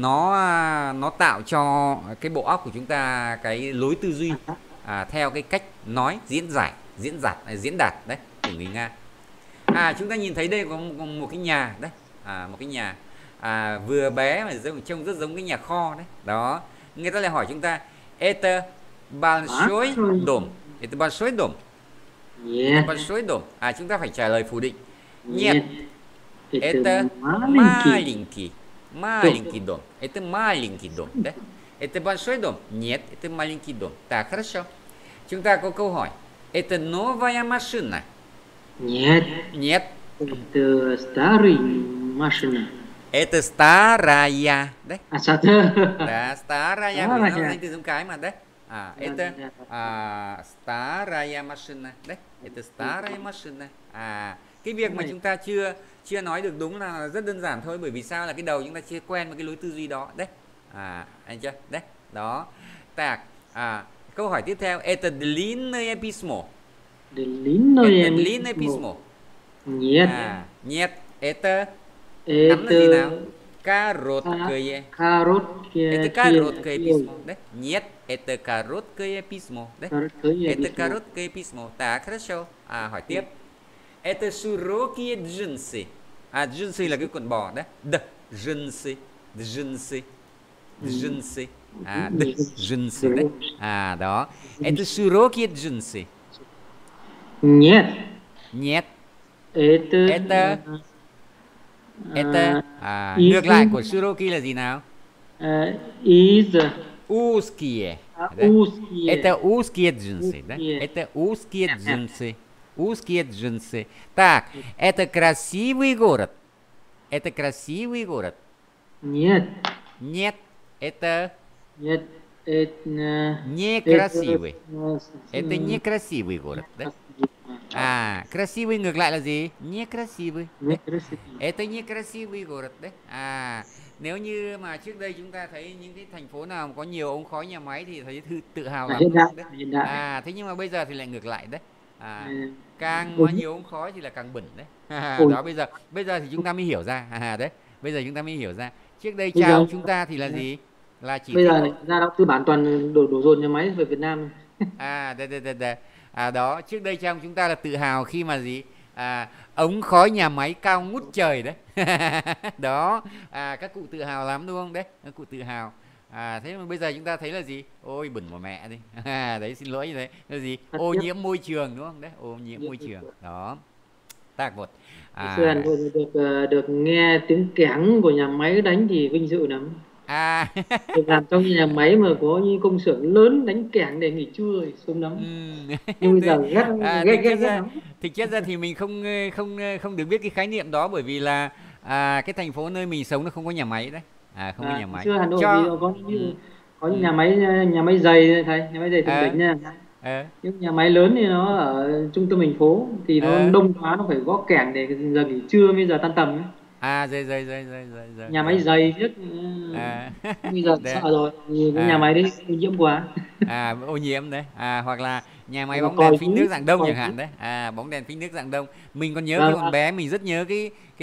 A: Nó tạo cho cái bộ óc của chúng ta cái lối tư duy theo cái cách nói, diễn đạt đấy của người Nga. Chúng ta nhìn thấy đây có một cái nhà đấy, một cái nhà vừa bé mà trông rất giống cái nhà kho đấy. Đó. Người ta lại hỏi chúng ta это большой дом. Это большой dom. Это большой dom. Chúng ta phải trả lời phủ định. Нет. Это маленький дом. Это маленький dom. Đấy. Это большой dom. Нет, это маленький dom. Так, хорошо. Chúng ta có câu hỏi. Это новая машина.
B: Нет.
A: Нет.
B: Это старая машина.
A: Это старая. Đấy.
B: Старая.
A: Старая. Nó danh từ giống cái mà đấy. Это старая машина. Đấy. Это старая машина. Cái việc mà chúng ta chưa nói được đúng là rất đơn giản thôi, bởi vì sao, là cái đầu chúng ta chưa quen với cái lối tư duy đó đấy. Anh chưa? Đấy. Đó. Так. Câu hỏi tiếp theo. Это длинное письмо.
B: Длинное
A: письмо.
B: Нет.
A: Нет. Это ngắn là gì nào? Короткое. Это короткое письмо. Đấy. Нет. Это короткое письмо. Đấy. Это короткое письмо. Так, хорошо. Hỏi tiếp. Это широкие джинсы. Джинсы là cái quần bò đấy. Джинсы. Джинсы. Джинсы. Джинсы đấy. Đó. Это широкие джинсы.
B: Нет.
A: Нет.
B: Это
A: ngược lại của широкие là gì nào? Узкие. Это узкие джинсы, да? Это узкие джинсы. Узкие джинсы. Так, это красивый город. Это красивый город.
B: Нет.
A: Нет, это
B: Нет,
A: некрасивый. Это некрасивый город, да? Красивый ngược lại là gì? Некрасивый. Это некрасивый город đấy. Nếu như mà trước đây chúng ta thấy những cái thành phố nào có nhiều ống khói nhà máy thì thấy tự hào lắm đấy. Thế nhưng mà bây giờ thì lại ngược lại đấy. Càng có nhiều ống khói thì là càng bẩn đấy. Đó, bây giờ thì chúng ta mới hiểu ra. Đấy, bây giờ chúng ta mới hiểu ra. Trước đây cha ông chúng ta thì là gì? Là chỉ
B: bây giờ ra đó tư bản toàn đổ dồn nhà máy về Việt Nam.
A: Đây. Đó, trước đây cha ông chúng ta là tự hào khi mà gì? Ống khói nhà máy cao ngút trời đấy. Đó, các cụ tự hào lắm đúng không? Đấy, các cụ tự hào. Thế mà bây giờ chúng ta thấy là gì? Ôi bẩn của mẹ đi. Đấy, xin lỗi như thế. Là gì? Ô nhiễm môi trường đúng không? Đấy, ô nhiễm môi trường. Đó. Tác một.
B: Được nghe tiếng kẻng của nhà máy đánh thì vinh dự lắm. Được làm trong nhà máy mà có những công xưởng lớn đánh kẻng để nghỉ trưa thì sung lắm. Nhưng bây giờ ghét lắm.
A: Thực chất ra thì mình không được biết cái khái niệm đó, bởi vì là cái thành phố nơi mình sống nó không có nhà máy đấy. Không có nhà máy.
B: Chưa Hà Nội có những nhà máy giày thầy, nhà máy giày Thượng Đỉnh nha. Những nhà máy lớn thì nó ở trung tâm thành phố thì nó đông quá, nó phải gõ kẻng để giờ nghỉ trưa, bây giờ tan tầm ấy.
A: Rồi.
B: Nhà máy giày nhất. Bây giờ sợ rồi, cái nhà máy đấy ô nhiễm quá.
A: Ô nhiễm đấy. Hoặc là nhà máy bóng đèn phích nước dạng đông chẳng hạn đấy. Bóng đèn phích nước dạng đông. Mình còn nhớ khi còn bé, mình rất nhớ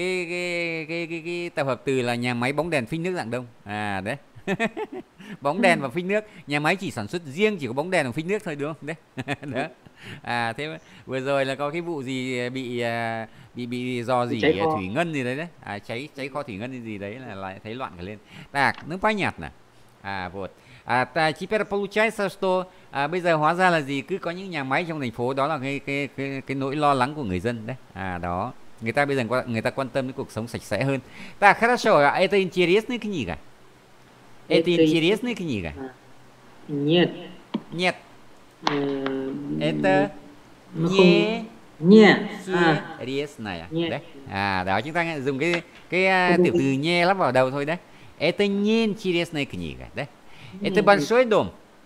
A: cái tập hợp từ là nhà máy bóng đèn phích nước dạng đông. Đấy. Bóng đèn và phích nước, nhà máy chỉ sản xuất riêng chỉ có bóng đèn và phích nước thôi đúng không? Đấy. Đó. Thế vừa rồi là có cái vụ gì bị rò rỉ thủy ngân gì đấy đấy. Cháy kho thủy ngân gì đấy là lại thấy loạn cả lên. Так, ну понятно. Вот. Теперь получается, что bây giờ hóa ra là gì, cứ có những nhà máy trong thành phố, đó là cái nỗi lo lắng của người dân đấy. Đó. Người ta bây giờ người ta quan tâm đến cuộc sống sạch sẽ hơn. Так, хорошо. Это интересная книга. Это интересная книга.
B: Нет.
A: Нет. Это
B: Nó không nhẹ.
A: Ries này
B: Nhẹ.
A: đấy. Đó chúng ta dùng cái tiểu từ nhẹ lắp vào đầu thôi đấy. Это не интересная книга, да? Это большой дом.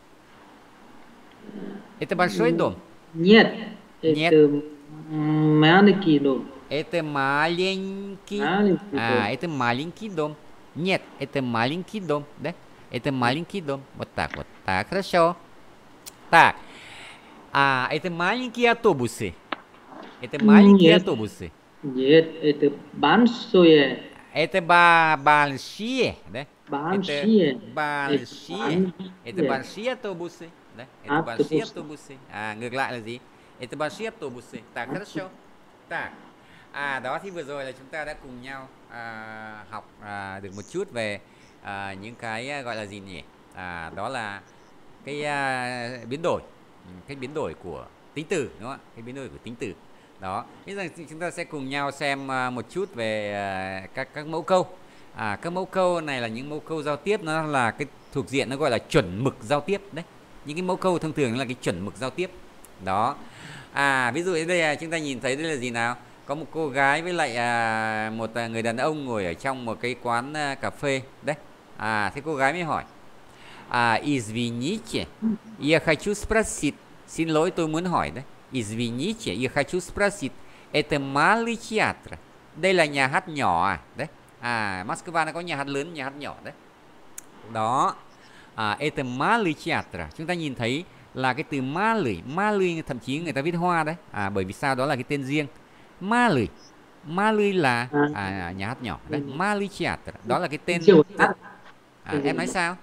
A: Это большой дом.
B: Нет.
A: Нет.
B: Это маленький дом.
A: Это маленький. Это маленький дом. Нет, это маленький дом, да? Это маленький дом. Вот так вот. Так, хорошо. Так. Это маленькие автобусы. Это маленькие автобусы.
B: Нет, это большое.
A: Это большие, да?
B: Большие.
A: Большие. Это большие автобусы, да? Это большие автобусы. Ngược lại là gì? Это большие автобусы. Так, хорошо. Так. Đó thì vừa rồi là chúng ta đã cùng nhau học được một chút về những cái gọi là gì nhỉ? Đó là cái biến đổi, cách biến đổi của tính từ, đúng không ạ? Cái biến đổi của tính từ. Đó. Bây giờ chúng ta sẽ cùng nhau xem một chút về các mẫu câu. Các mẫu câu này là những mẫu câu giao tiếp, nó là cái thuộc diện nó gọi là chuẩn mực giao tiếp đấy. Những cái mẫu câu thông thường là cái chuẩn mực giao tiếp. Đó. Ví dụ đây chúng ta nhìn thấy đây là gì nào? Có một cô gái với lại một người đàn ông ngồi ở trong một cái quán cà phê đấy. Thế cô gái mới hỏi: Извините, я хочу sпросить. Xin lỗi, tôi muốn hỏi đấy. Извините, я хочу sпросить. Это малый театр. Đây là nhà hát nhỏ à? Đấy. Moscow nó có nhà hát lớn, nhà hát nhỏ đấy. Đó. Это малый театр. Chúng ta nhìn thấy là cái từ малый, малый thậm chí người ta viết hoa đấy. Bởi vì sao? Đó là cái tên riêng. Малый. Малый là nhà hát nhỏ đấy. Малый театр. Đó là cái tên. Em nói sao?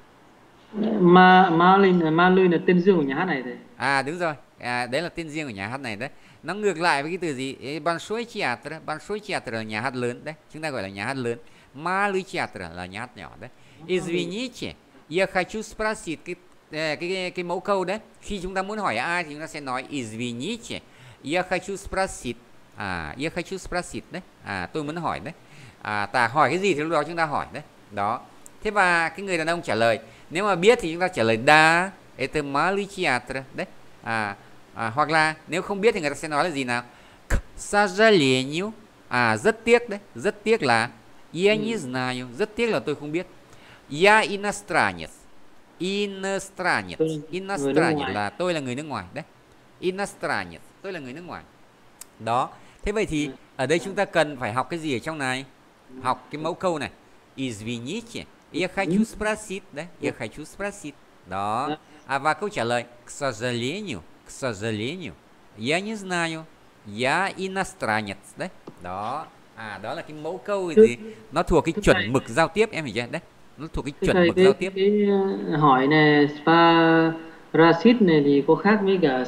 B: Malый là tên riêng của nhà hát này đấy.
A: Đúng rồi. Đấy là tên riêng của nhà hát này đấy. Nó ngược lại với cái từ gì? Большой театр. Большой театr là nhà hát lớn đấy. Chúng ta gọi là nhà hát lớn. Малый театр là nhà hát nhỏ đấy. Извините, я хочу sпросить. Cái mẫu câu đấy. Khi chúng ta muốn hỏi ai thì chúng ta sẽ nói Извините, я хочу sпросить. Я хочу sпросить đấy. Tôi muốn hỏi đấy. Ta hỏi cái gì thì lúc đó chúng ta hỏi đấy. Đó. Thế và cái người đàn ông trả lời. Nếu mà biết thì chúng ta trả lời Да, это малый театр đấy. Hoặc là nếu không biết thì người ta sẽ nói là gì nào? К сожалению. Rất tiếc đấy. Rất tiếc là Я не знаю. Rất tiếc là tôi không biết. Я иностранец. Иностранец. Иностранец là tôi là người nước ngoài đấy. Иностранец, tôi là người nước ngoài. Đó. Thế vậy thì ở đây chúng ta cần phải học cái gì ở trong này? Học cái mẫu câu này. Извините, я хочу sпросить, đấy. Я хочу sпросить. Đó. Và câu trả lời К сожалению, я не знаю. Я иностранец, đấy. Đó. Đó là cái mẫu câu gì? Nó thuộc cái chuẩn mực giao tiếp, em hiểu chưa? Đấy. Nó thuộc cái chuẩn mực giao tiếp.
B: Cái hỏi này sprosit này thì có khác với cả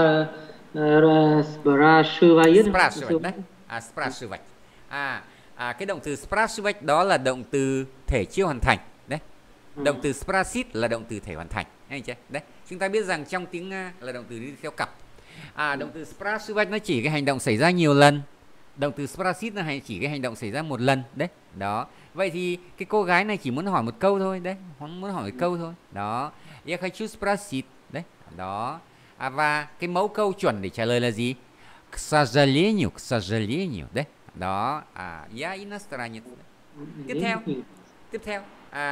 A: Spрашивать đấy. Spрашивать. Cái động từ spрашивать đó là động từ thể chưa hoàn thành đấy. Động từ sprosit là động từ thể hoàn thành, anh chưa? Đấy. Chúng ta biết rằng trong tiếng Nga là động từ đi theo cặp. Động từ spрашивать nó chỉ cái hành động xảy ra nhiều lần. Động từ sprosit là chỉ cái hành động xảy ra một lần đấy. Đó. Vậy thì cái cô gái này chỉ muốn hỏi một câu thôi đấy, muốn hỏi một câu thôi. Đó. Я хочу sпросить đấy. Đó. Và cái mẫu câu chuẩn để trả lời là gì? К сожалению đấy. Đó. Я иностранец. Tiếp theo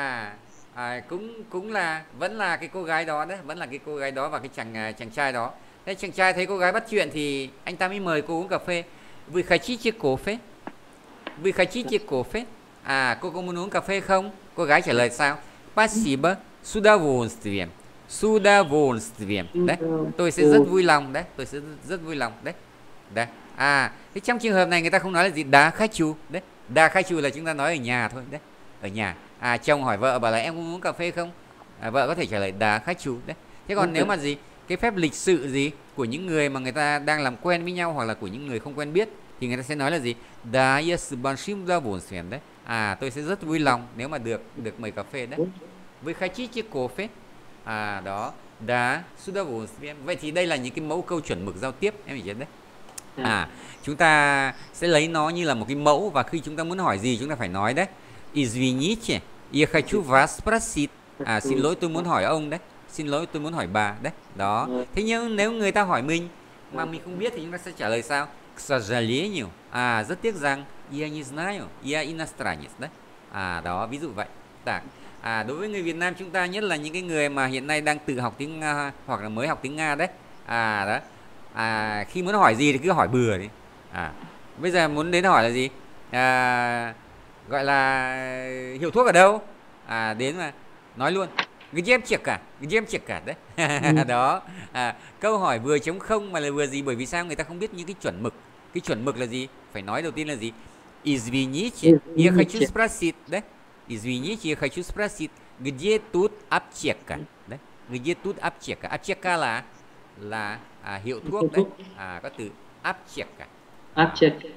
A: cũng là vẫn là cái cô gái đó đấy, vẫn là cái cô gái đó và cái chàng trai đó. Thế chàng trai thấy cô gái bắt chuyện thì anh ta mới mời cô uống cà phê. Вы хотите кофе? Вы хотите кофе? Cô có muốn uống cà phê không? Cô gái trả lời sao? Спасибо, с удовольствием. С удовольствием. Đấy, tôi sẽ rất vui lòng đấy, tôi sẽ rất vui lòng đấy. Đấy. Thế trong trường hợp này người ta không nói là gì? Да хочу đấy. Да хочу là chúng ta nói ở nhà thôi đấy. Ở nhà. Chồng hỏi vợ bảo là em có muốn uống cà phê không? Vợ có thể trả lời Да хочу đấy. Thế còn nếu mà gì? Cái phép lịch sự gì của những người mà người ta đang làm quen với nhau hoặc là của những người không quen biết thì người ta sẽ nói là gì? Да, я с большим удовольствием đấy. Tôi sẽ rất vui lòng nếu mà được mời cà phê đấy. Вы хотите кофе? Đó. Да, с удовольствием. Vậy thì đây là những cái mẫu câu chuẩn mực giao tiếp, em hiểu chưa đấy? Chúng ta sẽ lấy nó như là một cái mẫu và khi chúng ta muốn hỏi gì chúng ta phải nói đấy. Извините, я хочу вас спросить. Xin lỗi tôi muốn hỏi ông đấy. Xin lỗi tôi muốn hỏi bà đấy. Đó. Thế nhưng nếu người ta hỏi mình mà mình không biết thì chúng ta sẽ trả lời sao? К сожалению, rất tiếc rằng, я не знаю, я иностранец đấy. Đó, ví dụ vậy. Đối với người Việt Nam chúng ta, nhất là những cái người mà hiện nay đang tự học tiếng Nga hoặc là mới học tiếng Nga đấy. Đó. Khi muốn hỏi gì thì cứ hỏi bừa đi. Bây giờ muốn đến hỏi là gì? Gọi là hiệu thuốc ở đâu? Đến mà nói luôn. Gem chệch cả đấy. Đó. Câu hỏi vừa trống không mà là vừa gì? Bởi vì sao? Người ta không biết những cái chuẩn mực. Cái chuẩn mực là gì? Phải nói đầu tiên là gì? Извините, я хочу спросить, да? Извините, я хочу спросить, где тут аптека? Đấy. Где тут аптека? Аптека là hiệu thuốc đấy. Có từ аптека.
B: Aптека.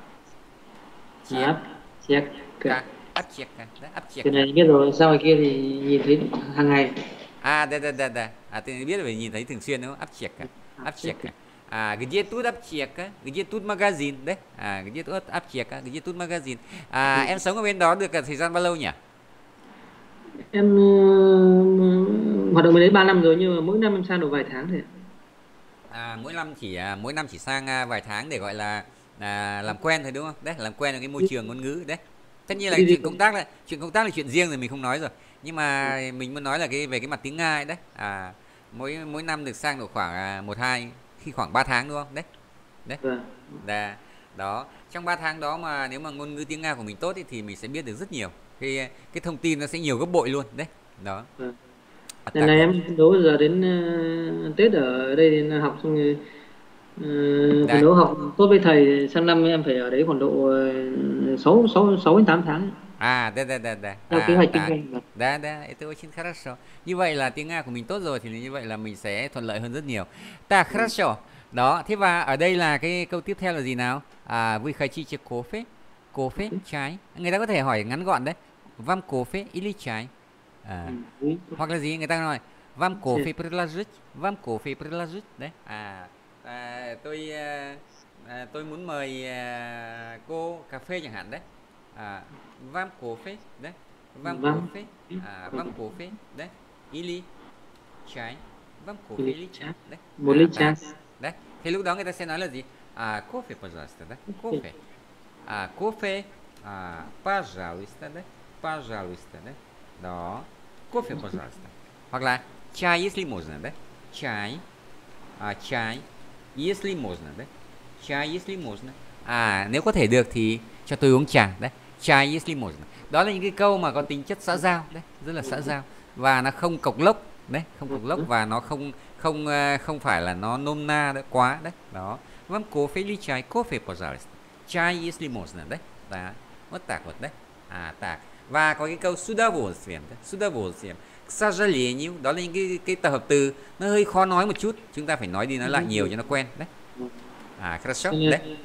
A: Аптека.
B: Cái này biết rồi, sao ngoài kia thì nhìn thấy hàng ngày.
A: Đây. Tôi biết phải nhìn thấy thường xuyên đúng không? Аптека. Где тут аптека? Где тут магазин? Đấy. Где тут аптека? Где тут магазин? Em sống ở bên đó được thời gian bao lâu nhỉ?
B: Em hoạt động ở đấy 3 năm rồi, nhưng mà mỗi năm em sang được vài tháng thôi.
A: Mỗi năm chỉ sang vài tháng để gọi là làm quen thôi đúng không? Đấy, làm quen với cái môi trường ngôn ngữ đấy. Tất nhiên là chuyện công tác là chuyện riêng rồi mình không nói rồi. Nhưng mà mình muốn nói là về cái mặt tiếng Nga ấy đấy. Mỗi năm được sang được khoảng 1-2 khi khoảng 3 tháng đúng không? Đấy. Đó. Trong 3 tháng đó mà nếu mà ngôn ngữ tiếng Nga của mình tốt thì mình sẽ biết được rất nhiều. Cái thông tin nó sẽ nhiều gấp bội luôn đấy. Đó.
B: Lần này em đố giờ đến Tết ở đây thì học xong rồi phấn đấu học tốt với thầy, sang năm em phải ở đấy khoảng độ 6 đến 8 tháng.
A: Да.
B: Theo kế hoạch kinh doanh.
A: Да, это очень хорошо. Như vậy là tiếng Nga của mình tốt rồi thì như vậy là mình sẽ thuận lợi hơn rất nhiều. Хорошо. Đó, thế và ở đây là cái câu tiếp theo là gì nào? Вы хотите кофе? Кофе, chai. Người ta có thể hỏi ngắn gọn đấy. Вам кофе или чай? Hoặc là gì? Người ta nói Вам кофе предложить? Вам кофе предложить? Đấy. Tôi muốn mời cô cà phê chẳng hạn đấy. Вам кофе, đấy. Вам кофе, вам кофе, đấy. Или чай. Вам кофе или чай, đấy.
B: Một ly trà.
A: Đấy. Thì lúc đó người ta sẽ nói là gì? Кофе, пожалуйста, đấy. Кофе. Кофе, пожалуйста, đấy. Пожалуйста, đấy. Đó. Кофе, пожалуйста. Hoặc là чай, если можно, đấy. Чай. Чай, если можно, đấy. Чай, если можно. Nếu có thể được thì cho tôi uống trà, đấy. Чай, если можно. Đó là những cái câu mà có tính chất xã giao, đấy, rất là xã giao và nó không cộc lốc, đấy, không cộc lốc và nó không phải là nó nôm na đấy quá, đấy. Đó. Вам кофе или чай? Кофе, пожалуйста. Чай, если можно, đấy. Đó. Вот так вот, đấy. Так. Và có cái câu с удовольствием, đấy. С удовольствием. К сожалению, đó là những cái tập hợp từ nó hơi khó nói một chút, chúng ta phải nói đi nói lại nhiều cho nó quen đấy. Хорошо, đấy.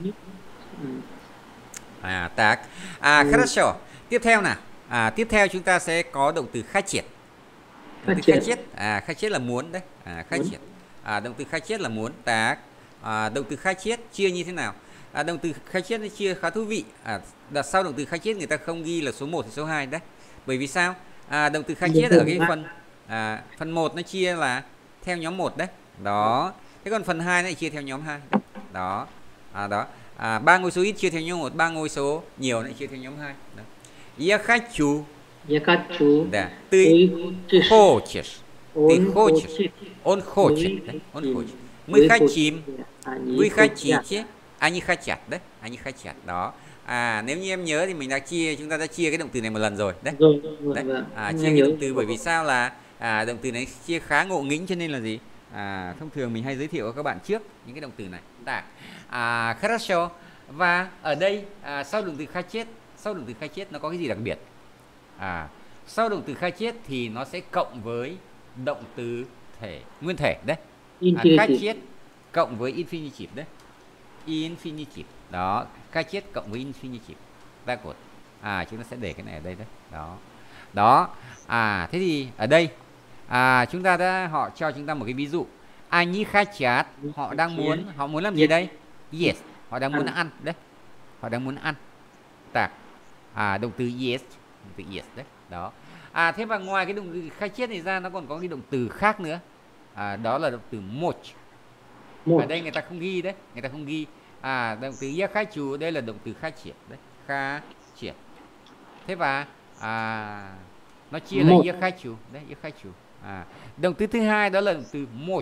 A: Так. Хорошо. Tiếp theo nào. Tiếp theo chúng ta sẽ có động từ хотеть. Động từ хотеть là muốn đấy. Хотеть. Động từ хотеть là muốn. Так. Động từ хотеть chia như thế nào? Động từ хотеть nó chia khá thú vị. Đặt sau động từ хотеть người ta không ghi là số 1 thì số 2 đấy. Bởi vì sao? Động từ хотеть ở cái phần 1 nó chia là theo nhóm 1 đấy. Đó. Thế còn phần 2 nó chia theo nhóm 2. Đó. Đó. 3 ngôi số ít chia theo nhóm 1, 3 ngôi số nhiều lại chia theo nhóm 2. Đó. Я хочу. Да. Ты хочешь. Ты хочешь. Он хочет. Да? Он хочет. Мы хотим. Вы хотите. Они хотят. Đấy. Они хотят. Đó. Nếu như em nhớ thì chúng ta đã chia cái động từ này một lần rồi. Đấy. Đấy. Chia cái động từ bởi vì sao là động từ này chia khá ngộ nghĩnh cho nên là gì? Thông thường mình hay giới thiệu với các bạn trước những cái động từ này. Хорошо. Và ở đây sau động từ хотеть nó có cái gì đặc biệt? Sau động từ хотеть thì nó sẽ cộng với động từ thể nguyên thể đấy. Хотеть cộng với infinitive đấy. Infinitive. Đó, хотеть cộng với infinitive. Так вот. Chúng ta sẽ để cái này ở đây đấy. Đó. Đó. Thế thì ở đây chúng ta họ cho chúng ta một cái ví dụ. Они хотят, họ muốn làm gì đây? Yes, họ đang muốn ăn đấy. Họ đang muốn ăn. Так. Động từ yes, đấy. Đó. Thế và ngoài cái động từ хотеть này ra nó còn có cái động từ khác nữa. Đó là động từ moch. Ở đây người ta không ghi đấy, người ta không ghi. Động từ ya khai chủ đây là động từ khai triển đấy, khai triển. Thế và nó chia là ya khai chủ đấy, ya khai chủ. Động từ thứ hai đó là động từ một.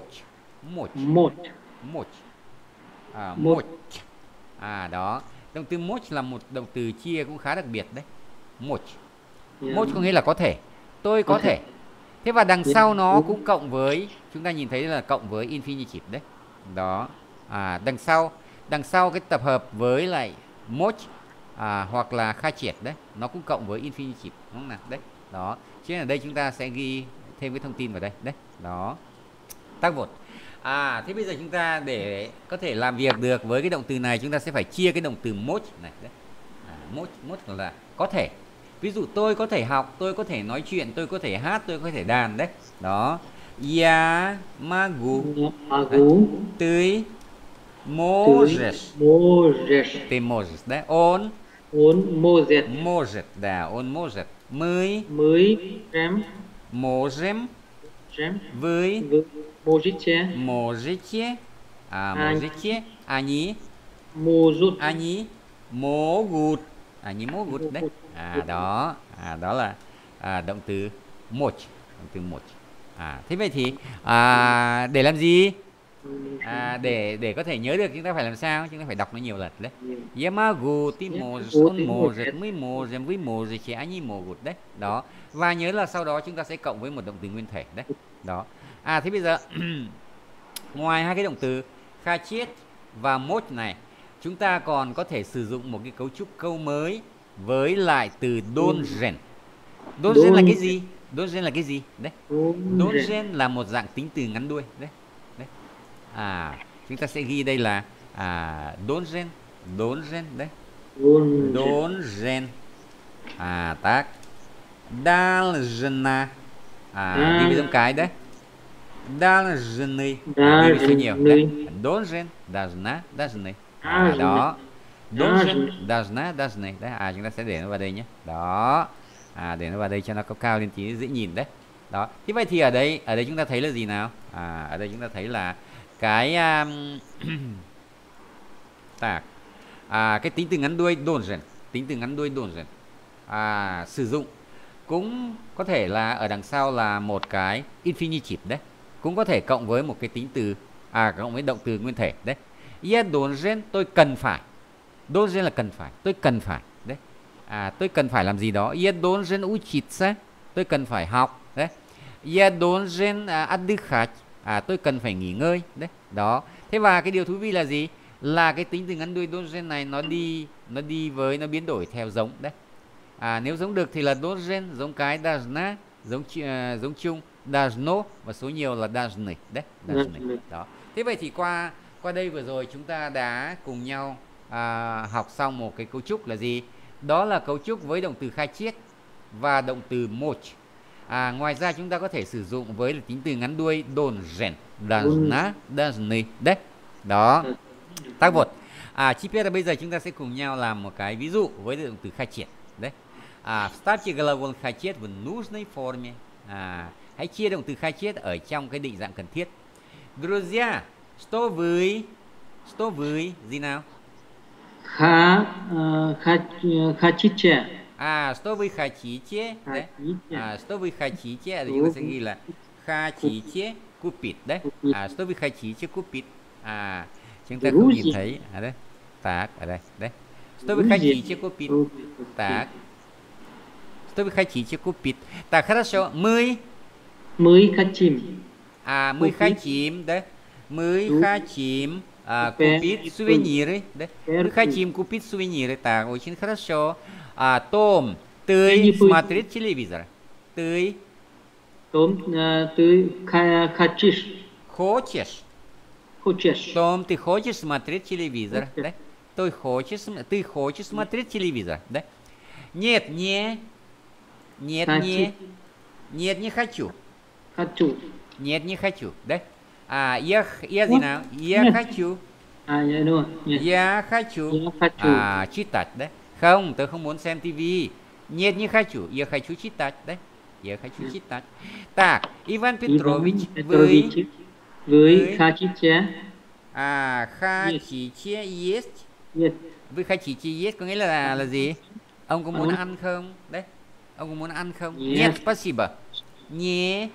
A: Đó. Động từ một là một động từ chia cũng khá đặc biệt đấy. Một có nghĩa là có thể, tôi có thể. Thế và đằng sau nó cũng cộng với, chúng ta nhìn thấy là cộng với infinitive đấy. Đó. Đằng sau cái tập hợp với lại một hoặc là khai triển đấy, nó cũng cộng với infinitive, đúng không nào? Đấy. Đó. Chứ ở đây chúng ta sẽ ghi thêm cái thông tin vào đây. Đấy. Đó. Tác vật. Thế bây giờ chúng ta để có thể làm việc được với cái động từ này, chúng ta sẽ phải chia cái động từ một này. Đấy. Một là có thể. Ví dụ tôi có thể học, tôi có thể nói chuyện, tôi có thể hát, tôi có thể đàn đấy. Đó. Ya magu. Ты можешь. Ты можешь, да? Он может, да, он может. Мы можем. Вы можете. Можете. Они могут. Они могут đấy. Đó. Đó là động từ một. Động từ một. Thế vậy thì để làm gì? Để có thể nhớ được chúng ta phải làm sao? Chúng ta phải đọc nó nhiều lần đấy. Я могу, ты можешь, он может, мы можем, вы можете, они могут đấy. Đó. Và nhớ là sau đó chúng ta sẽ cộng với một động từ nguyên thể đấy. Đó. Thế bây giờ ngoài hai cái động từ khai chiết và một này, chúng ta còn có thể sử dụng một cái cấu trúc câu mới với lại từ dongen. Dongen là cái gì? Dongen là cái gì? Đấy. Dongen là một dạng tính từ ngắn đuôi đấy. Đấy. Chúng ta sẽ ghi đây là dongen đấy. Dongen. Tác. Должна. Ghi với giống cái đấy. Должны. Ghi với số nhiều đấy. Dongen, должна, должны. Đó. Dongen, должна, должны. Đấy. Chúng ta sẽ để nó vào đây nhé. Đó. Để nó vào đây cho nó cao lên tí dễ nhìn đấy. Đó. Thế vậy thì ở đây chúng ta thấy là gì nào? Ở đây chúng ta thấy là cái cái tính từ ngắn đuôi dongen, tính từ ngắn đuôi dongen sử dụng cũng có thể là ở đằng sau là một cái infinitive đấy, cũng có thể cộng với một cái tính từ cộng với động từ nguyên thể đấy. Я должен, tôi cần phải. Должен là cần phải, tôi cần phải đấy. Tôi cần phải làm gì đó. Я должен учиться, tôi cần phải học đấy. Я должен отдыхать, tôi cần phải nghỉ ngơi đấy. Đó. Thế và cái điều thú vị là gì? Là cái tính từ ngắn đuôi должен này nó biến đổi theo giống đấy. Nếu giống được thì là должен, giống cái должна, giống chung должно và số nhiều là должны đấy. Должны. Đó. Thế vậy thì qua đây vừa rồi chúng ta đã cùng nhau học xong một cái cấu trúc là gì? Đó là cấu trúc với động từ khai chiết và động từ một. Ngoài ra chúng ta có thể sử dụng với là tính từ ngắn đuôi должен, должна, должны đấy. Đó. Tác vật. Chi tiết là bây giờ chúng ta sẽ cùng nhau làm một cái ví dụ với động từ khai triển đấy. Вставьте глагол хотеть в нужной форме. Hãy chia động từ khai chiết ở trong cái định dạng cần thiết. Друзья, что вы gì nào?
B: Хотите.
A: Что вы хотите? Đấy. Что вы хотите? Ở đây chúng ta sẽ ghi là хотите купить đấy. Что вы хотите купить? Chúng ta không nhìn thấy đấy. Так, ở đây, đấy. Что вы хотите купить? Так. Что вы хотите купить? Так, хорошо. Мы
B: хотим.
A: Мы хотим, да? Мы хотим купить сувениры, да? Мы хотим купить сувениры. Так, очень хорошо. Том, ты смотреть телевизор? Ты хочешь? Том, ты хочешь смотреть телевизор? Да? Ты хочешь смотреть телевизор? Да? Нет, не хочу. Нет, не хочу, да? Я gì nào? Я хочу. Я хочу читать, да? Không, tôi không muốn xem tivi. Нет, не хочу. Я хочу читать, да? Я хочу читать. Так, Иван Петрович, вы
B: хотите?
A: Kha chỉ chia yes. Với kha chỉ chia yes có nghĩa là gì? Ông có muốn ăn không? Đấy. Ông có muốn ăn không? Нет, спасибо. Не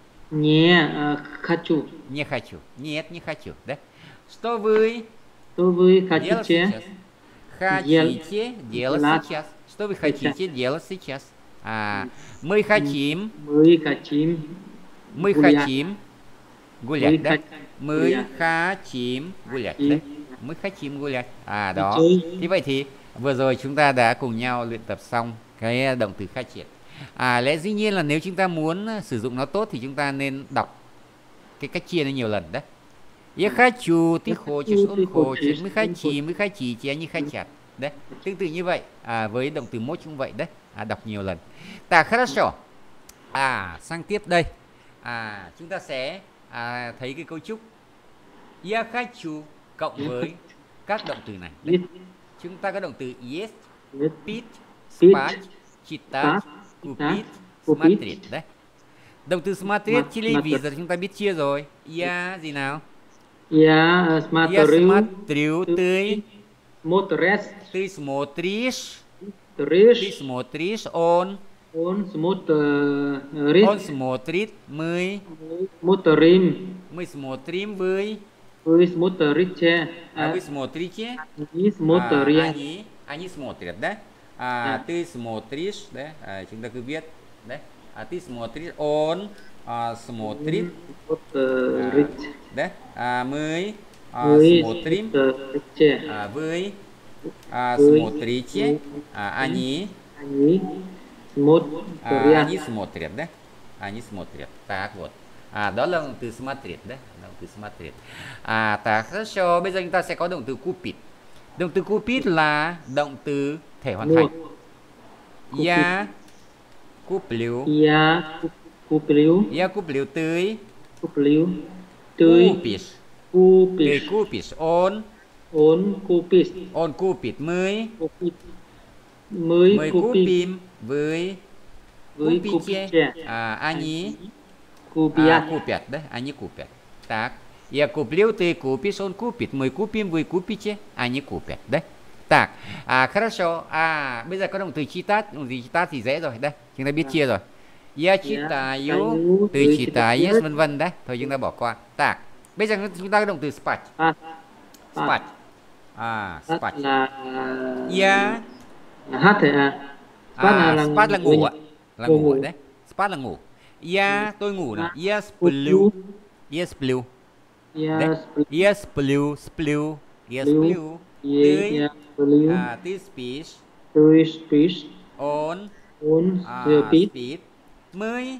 B: хочу.
A: Не хочу. Нет, не хочу. Да? Что вы
B: хотите
A: сейчас? Хотите делать сейчас. Что вы хотите делать сейчас? Мы хотим гулять, да? Мы хотим gулять, да? Мы хотим gулять. Đó. Thế vậy thì vừa rồi chúng ta đã cùng nhau luyện tập xong cái động từ khai triển. Lẽ dĩ nhiên là nếu chúng ta muốn sử dụng nó tốt thì chúng ta nên đọc cái cách chia nó nhiều lần đấy. Я хочу, ты хочешь, он хочет, мы хотим, вы хотите, они хотят. Đấy, tương tự như vậy. Với động từ mốt cũng vậy đấy. Đọc nhiều lần. Хорошо. Sang tiếp đây. Chúng ta sẽ thấy cái cấu trúc Я хочу cộng với các động từ này. Đấy. Chúng ta có động từ есть, пить, спать, читать, купить, смотреть. Đấy. Động từ смотреть телевизор chúng ta biết chia rồi. Я gì nào?
B: Я
A: смотрю, ты
B: смотришь,
A: он смотрит, мы смотрим, вы
B: смотрите,
A: вы смотрите, они смотрят, да? Ты смотришь, да? Chúng ta cứ viết đấy. Ты смотришь, он смотрит, да? Мы смотрим, вы смотрите, они смотрят, да? Они смотрят. Так вот. Đó là động từ смотреть, да? Động từ смотреть. Так, хорошо. Bây giờ chúng ta sẽ có động từ купить. Động từ купить là động từ thể hoàn thành. Я куплю. Я куплю. Ты купишь. Ты купишь. Он купит. Мы купим. Вы купите. Они купят, да? Они купят. Так. Я куплю, ты купишь, он купит. Мы купим, вы купите, они купят. Đấy. Так. Хорошо. Bây giờ có động từ читать. Động từ читать thì dễ rồi. Đây. Chúng ta biết chia rồi. Я читаю, ты читаешь, vân vân đấy. Thôi chúng ta bỏ qua. Так. Bây giờ chúng ta có động từ spать. Spать. Spать. Я spать là ngủ ạ. Là ngủ đấy. Spать là ngủ. Я tôi ngủ nào. Я сплю. Я сплю. Я сплю. Сплю. Я сплю. Ты спишь. Он спит. Мы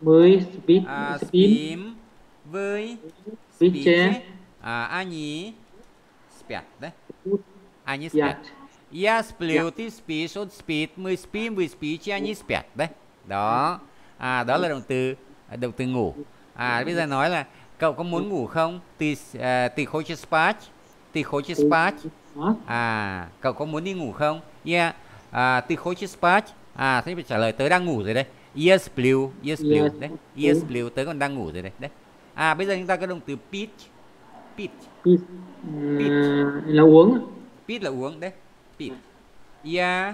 A: спим. Вы спите. Они спят. Да? Они спят. Я сплю, ты спишь, он спит, мы спим, вы спите, они спят. Đấy. Đó. Đó là động từ ngủ. Bây giờ nói là cậu có muốn ngủ không? Ты хочешь спать? Ты хочешь спать? Cậu có muốn đi ngủ không? Yeah. Ты хочешь спать? Thế phải trả lời tớ đang ngủ rồi đây. Я сплю. Я сплю. Đấy. Я сплю. Tớ còn đang ngủ rồi đây. Đấy. Bây giờ chúng ta có động từ pít. Pít.
B: Pít là uống.
A: Pít là uống đấy. Pít. Я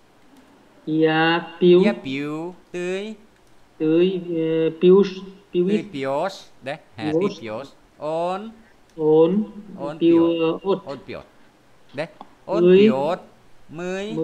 B: пью.
A: Я пью. Ты
B: пьешь.
A: Ты пьешь. Đấy. Ты пьешь. Он
B: пьет.
A: Он пьет. Đấy. Он пьет. Мы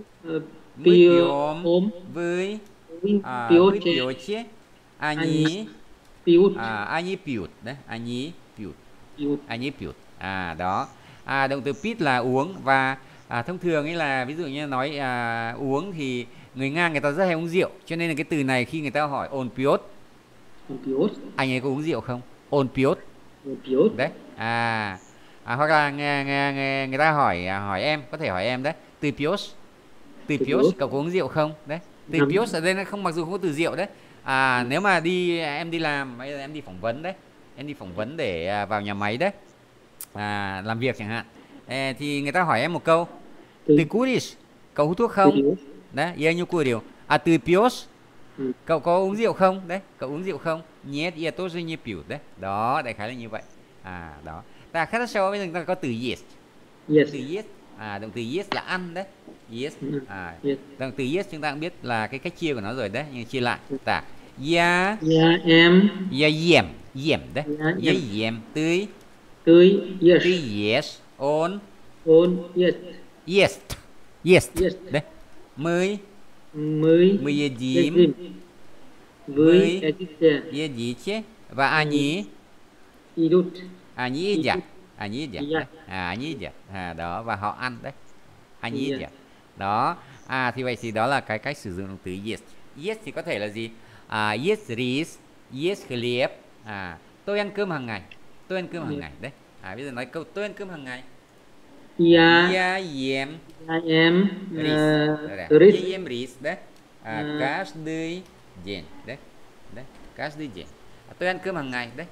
A: пьем. Вы пьете. Они пьют. Đấy. Они пьют. Они пьют. Đó. Động từ pít là uống. Và thông thường ấy là ví dụ như nói uống thì người Nga người ta rất hay uống rượu, cho nên là cái từ này khi người ta hỏi on piyot, anh ấy có uống rượu không? On piyot. Đấy. Hoặc là người ta hỏi em, có thể hỏi em đấy. Từ piyot, cậu có uống rượu không? Đấy. Từ piyot ở đây nó không, mặc dù không có từ rượu đấy. Nếu mà em đi làm, bây giờ em đi phỏng vấn đấy, em đi phỏng vấn để vào nhà máy đấy, làm việc chẳng hạn, thì người ta hỏi em một câu, từ kudis, cậu hút thuốc không? Đấy, я не курю. Ты пьешь? Cậu có uống rượu không? Đấy, cậu uống rượu không? Нет, я тоже не пью. Đấy, đó, đại khái là như vậy. Đó. Ta хорошо, bây giờ chúng ta có từ есть.
B: Yes.
A: Từ есть. Động từ есть là ăn đấy. Есть.
B: Yes.
A: Động từ есть chúng ta cũng biết là cái cách chia của nó rồi đấy, nhưng chia lại. Ta я
B: em
A: ем, ем đấy. Я
B: em
A: ем, tươi.
B: tươi. Yes.
A: Ты ешь, он
B: Yes.
A: ест. Ест.
B: Yes.
A: Đấy. Мы
B: Мы
A: едим.
B: Вы
A: Вы едите. Và они
B: идут.
A: Они едят. Они едят. Đấy. Они едят. Đó, và họ ăn đấy. Они едят. Đó. Thì vậy thì đó là cái cách sử dụng động từ есть. Есть thì có thể là gì? Есть рис, есть хлеб. Tôi ăn cơm hàng ngày. Tôi ăn cơm hàng ngày đấy. Bây giờ nói câu tôi ăn cơm hàng ngày.
B: Я
A: ем
B: рис.
A: рис. Я ем рис, đấy. Каждый день, đấy. Đấy, каждый день. Tôi ăn cơm hàng ngày đấy.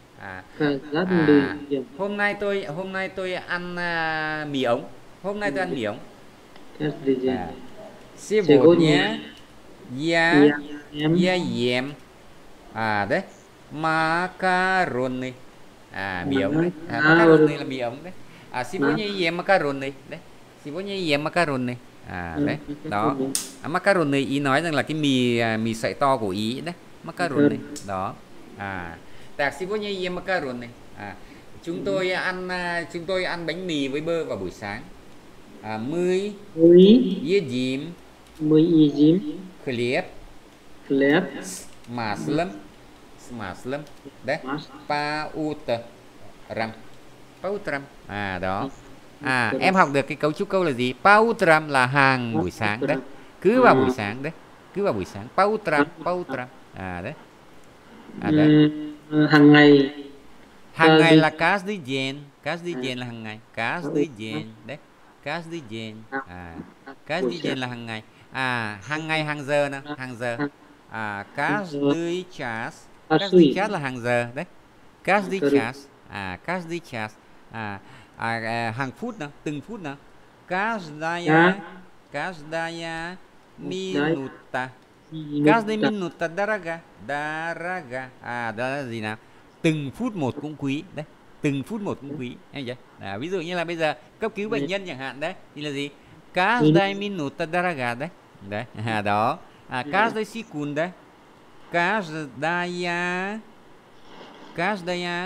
A: Hôm nay tôi ăn mì ống. Hôm nay tôi ăn mì ống. Сегодня я ем đấy, макароны. Mì ống đấy. Макароны là mì ống đấy. Сегодня ем макароны đấy. Сегодня ем макароны. Đấy, đó. Macaroni, ý nói rằng là cái mì sợi to của Ý đấy. Macaroni, đó. Tạc сегодня ем макароны. Chúng tôi ăn bánh mì với bơ vào buổi sáng. Мы едим хлеб с маслом. Đấy. По утрам. Đó. Em học được cái cấu trúc câu là gì? По утрам là hàng buổi sáng đấy. Cứ vào buổi sáng đấy. Cứ vào buổi sáng. По утрам. Đấy. Đấy.
B: Hàng ngày.
A: Hàng ngày là каждый день. Каждый день là hàng ngày. Каждый день. Đấy. Каждый день. Каждый день là hàng ngày. Hàng ngày, hàng giờ nào. Hàng giờ. Каждый час. Каждый час là hàng giờ đấy. Каждый час. Каждый час. Hàng phút nào, từng phút nào. Каждая минута. Каждая минута дорога. Đó là gì nào? Từng phút một cũng quý đấy. Từng phút một cũng quý. Em chưa? Ví dụ như là bây giờ cấp cứu bệnh nhân chẳng hạn đấy, thì là gì? Каждая минута дорога đấy. Đấy, đó. Каждая секунда. Каждая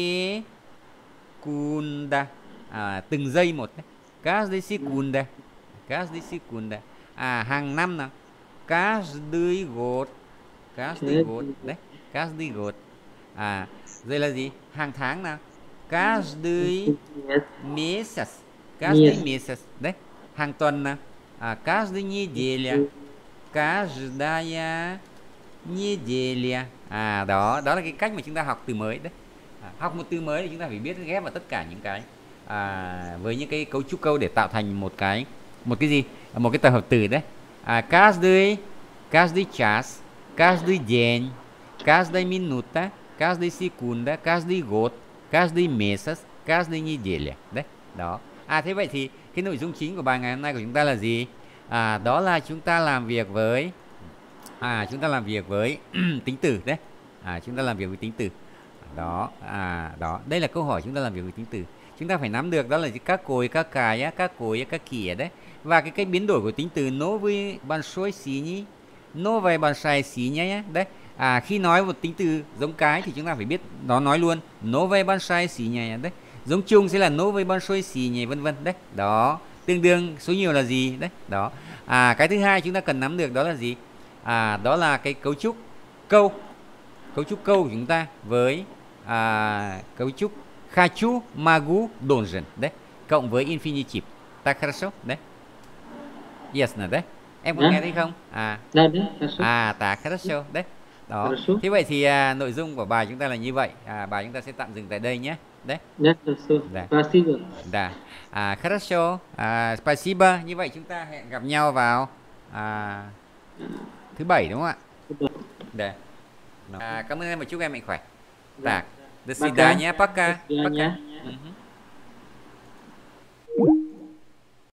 A: секунда. Từng giây một đấy. Каждая секунда. Каждая секунда. Hàng năm nào. Каждый год. Каждый год đấy. Каждый год. Rồi là gì? Hàng tháng nào. Каждый месяц. Каждый месяц đấy. Hàng tuần nào. Каждая неделя. Каждая неделя. Đó là cái cách mà chúng ta học từ mới đấy. Học một từ mới thì chúng ta phải biết ghép vào tất cả những cái với những cái cấu trúc câu để tạo thành một cái gì? Một cái tập hợp từ đấy. Каждый час, каждый день, каждая минута, каждая секунда, каждый год, каждый месяц, каждая неделя. Đấy, đó. Thế vậy thì cái nội dung chính của bài ngày hôm nay của chúng ta là gì? Đó là chúng ta làm việc với tính từ đấy. Chúng ta làm việc với tính từ. Đó, đó. Đây là câu hỏi chúng ta làm việc với tính từ. Chúng ta phải nắm được đó là các cối, các cái, các cối, các kỉa đấy. Và cái cách biến đổi của tính từ новый большой синий, новая большая синяя đấy. Khi nói một tính từ giống cái thì chúng ta phải biết nó nói luôn новая большая синяя đấy. Giống chung sẽ là новый большой синий, vân vân đấy. Đó, tương đương số nhiều là gì đấy. Đó. Cái thứ hai chúng ta cần nắm được đó là gì? Đó là cái cấu trúc câu. Cấu trúc câu của chúng ta với cấu trúc хочу, могу, должен đấy, cộng với infinitive. Так хорошо đấy. Ясно đấy. Em có nghe thấy không? Так хорошо đấy. Đó. Thế vậy thì nội dung của bài chúng ta là như vậy. Bài chúng ta sẽ tạm dừng tại đây nhé. Đấy.
B: Спасибо.
A: Хорошо. Спасибо. Như vậy chúng ta hẹn gặp nhau vào thứ Bảy đúng không ạ? Đấy. Cảm ơn em và chúc em mạnh khỏe. Так, до свидания, пока. Пока.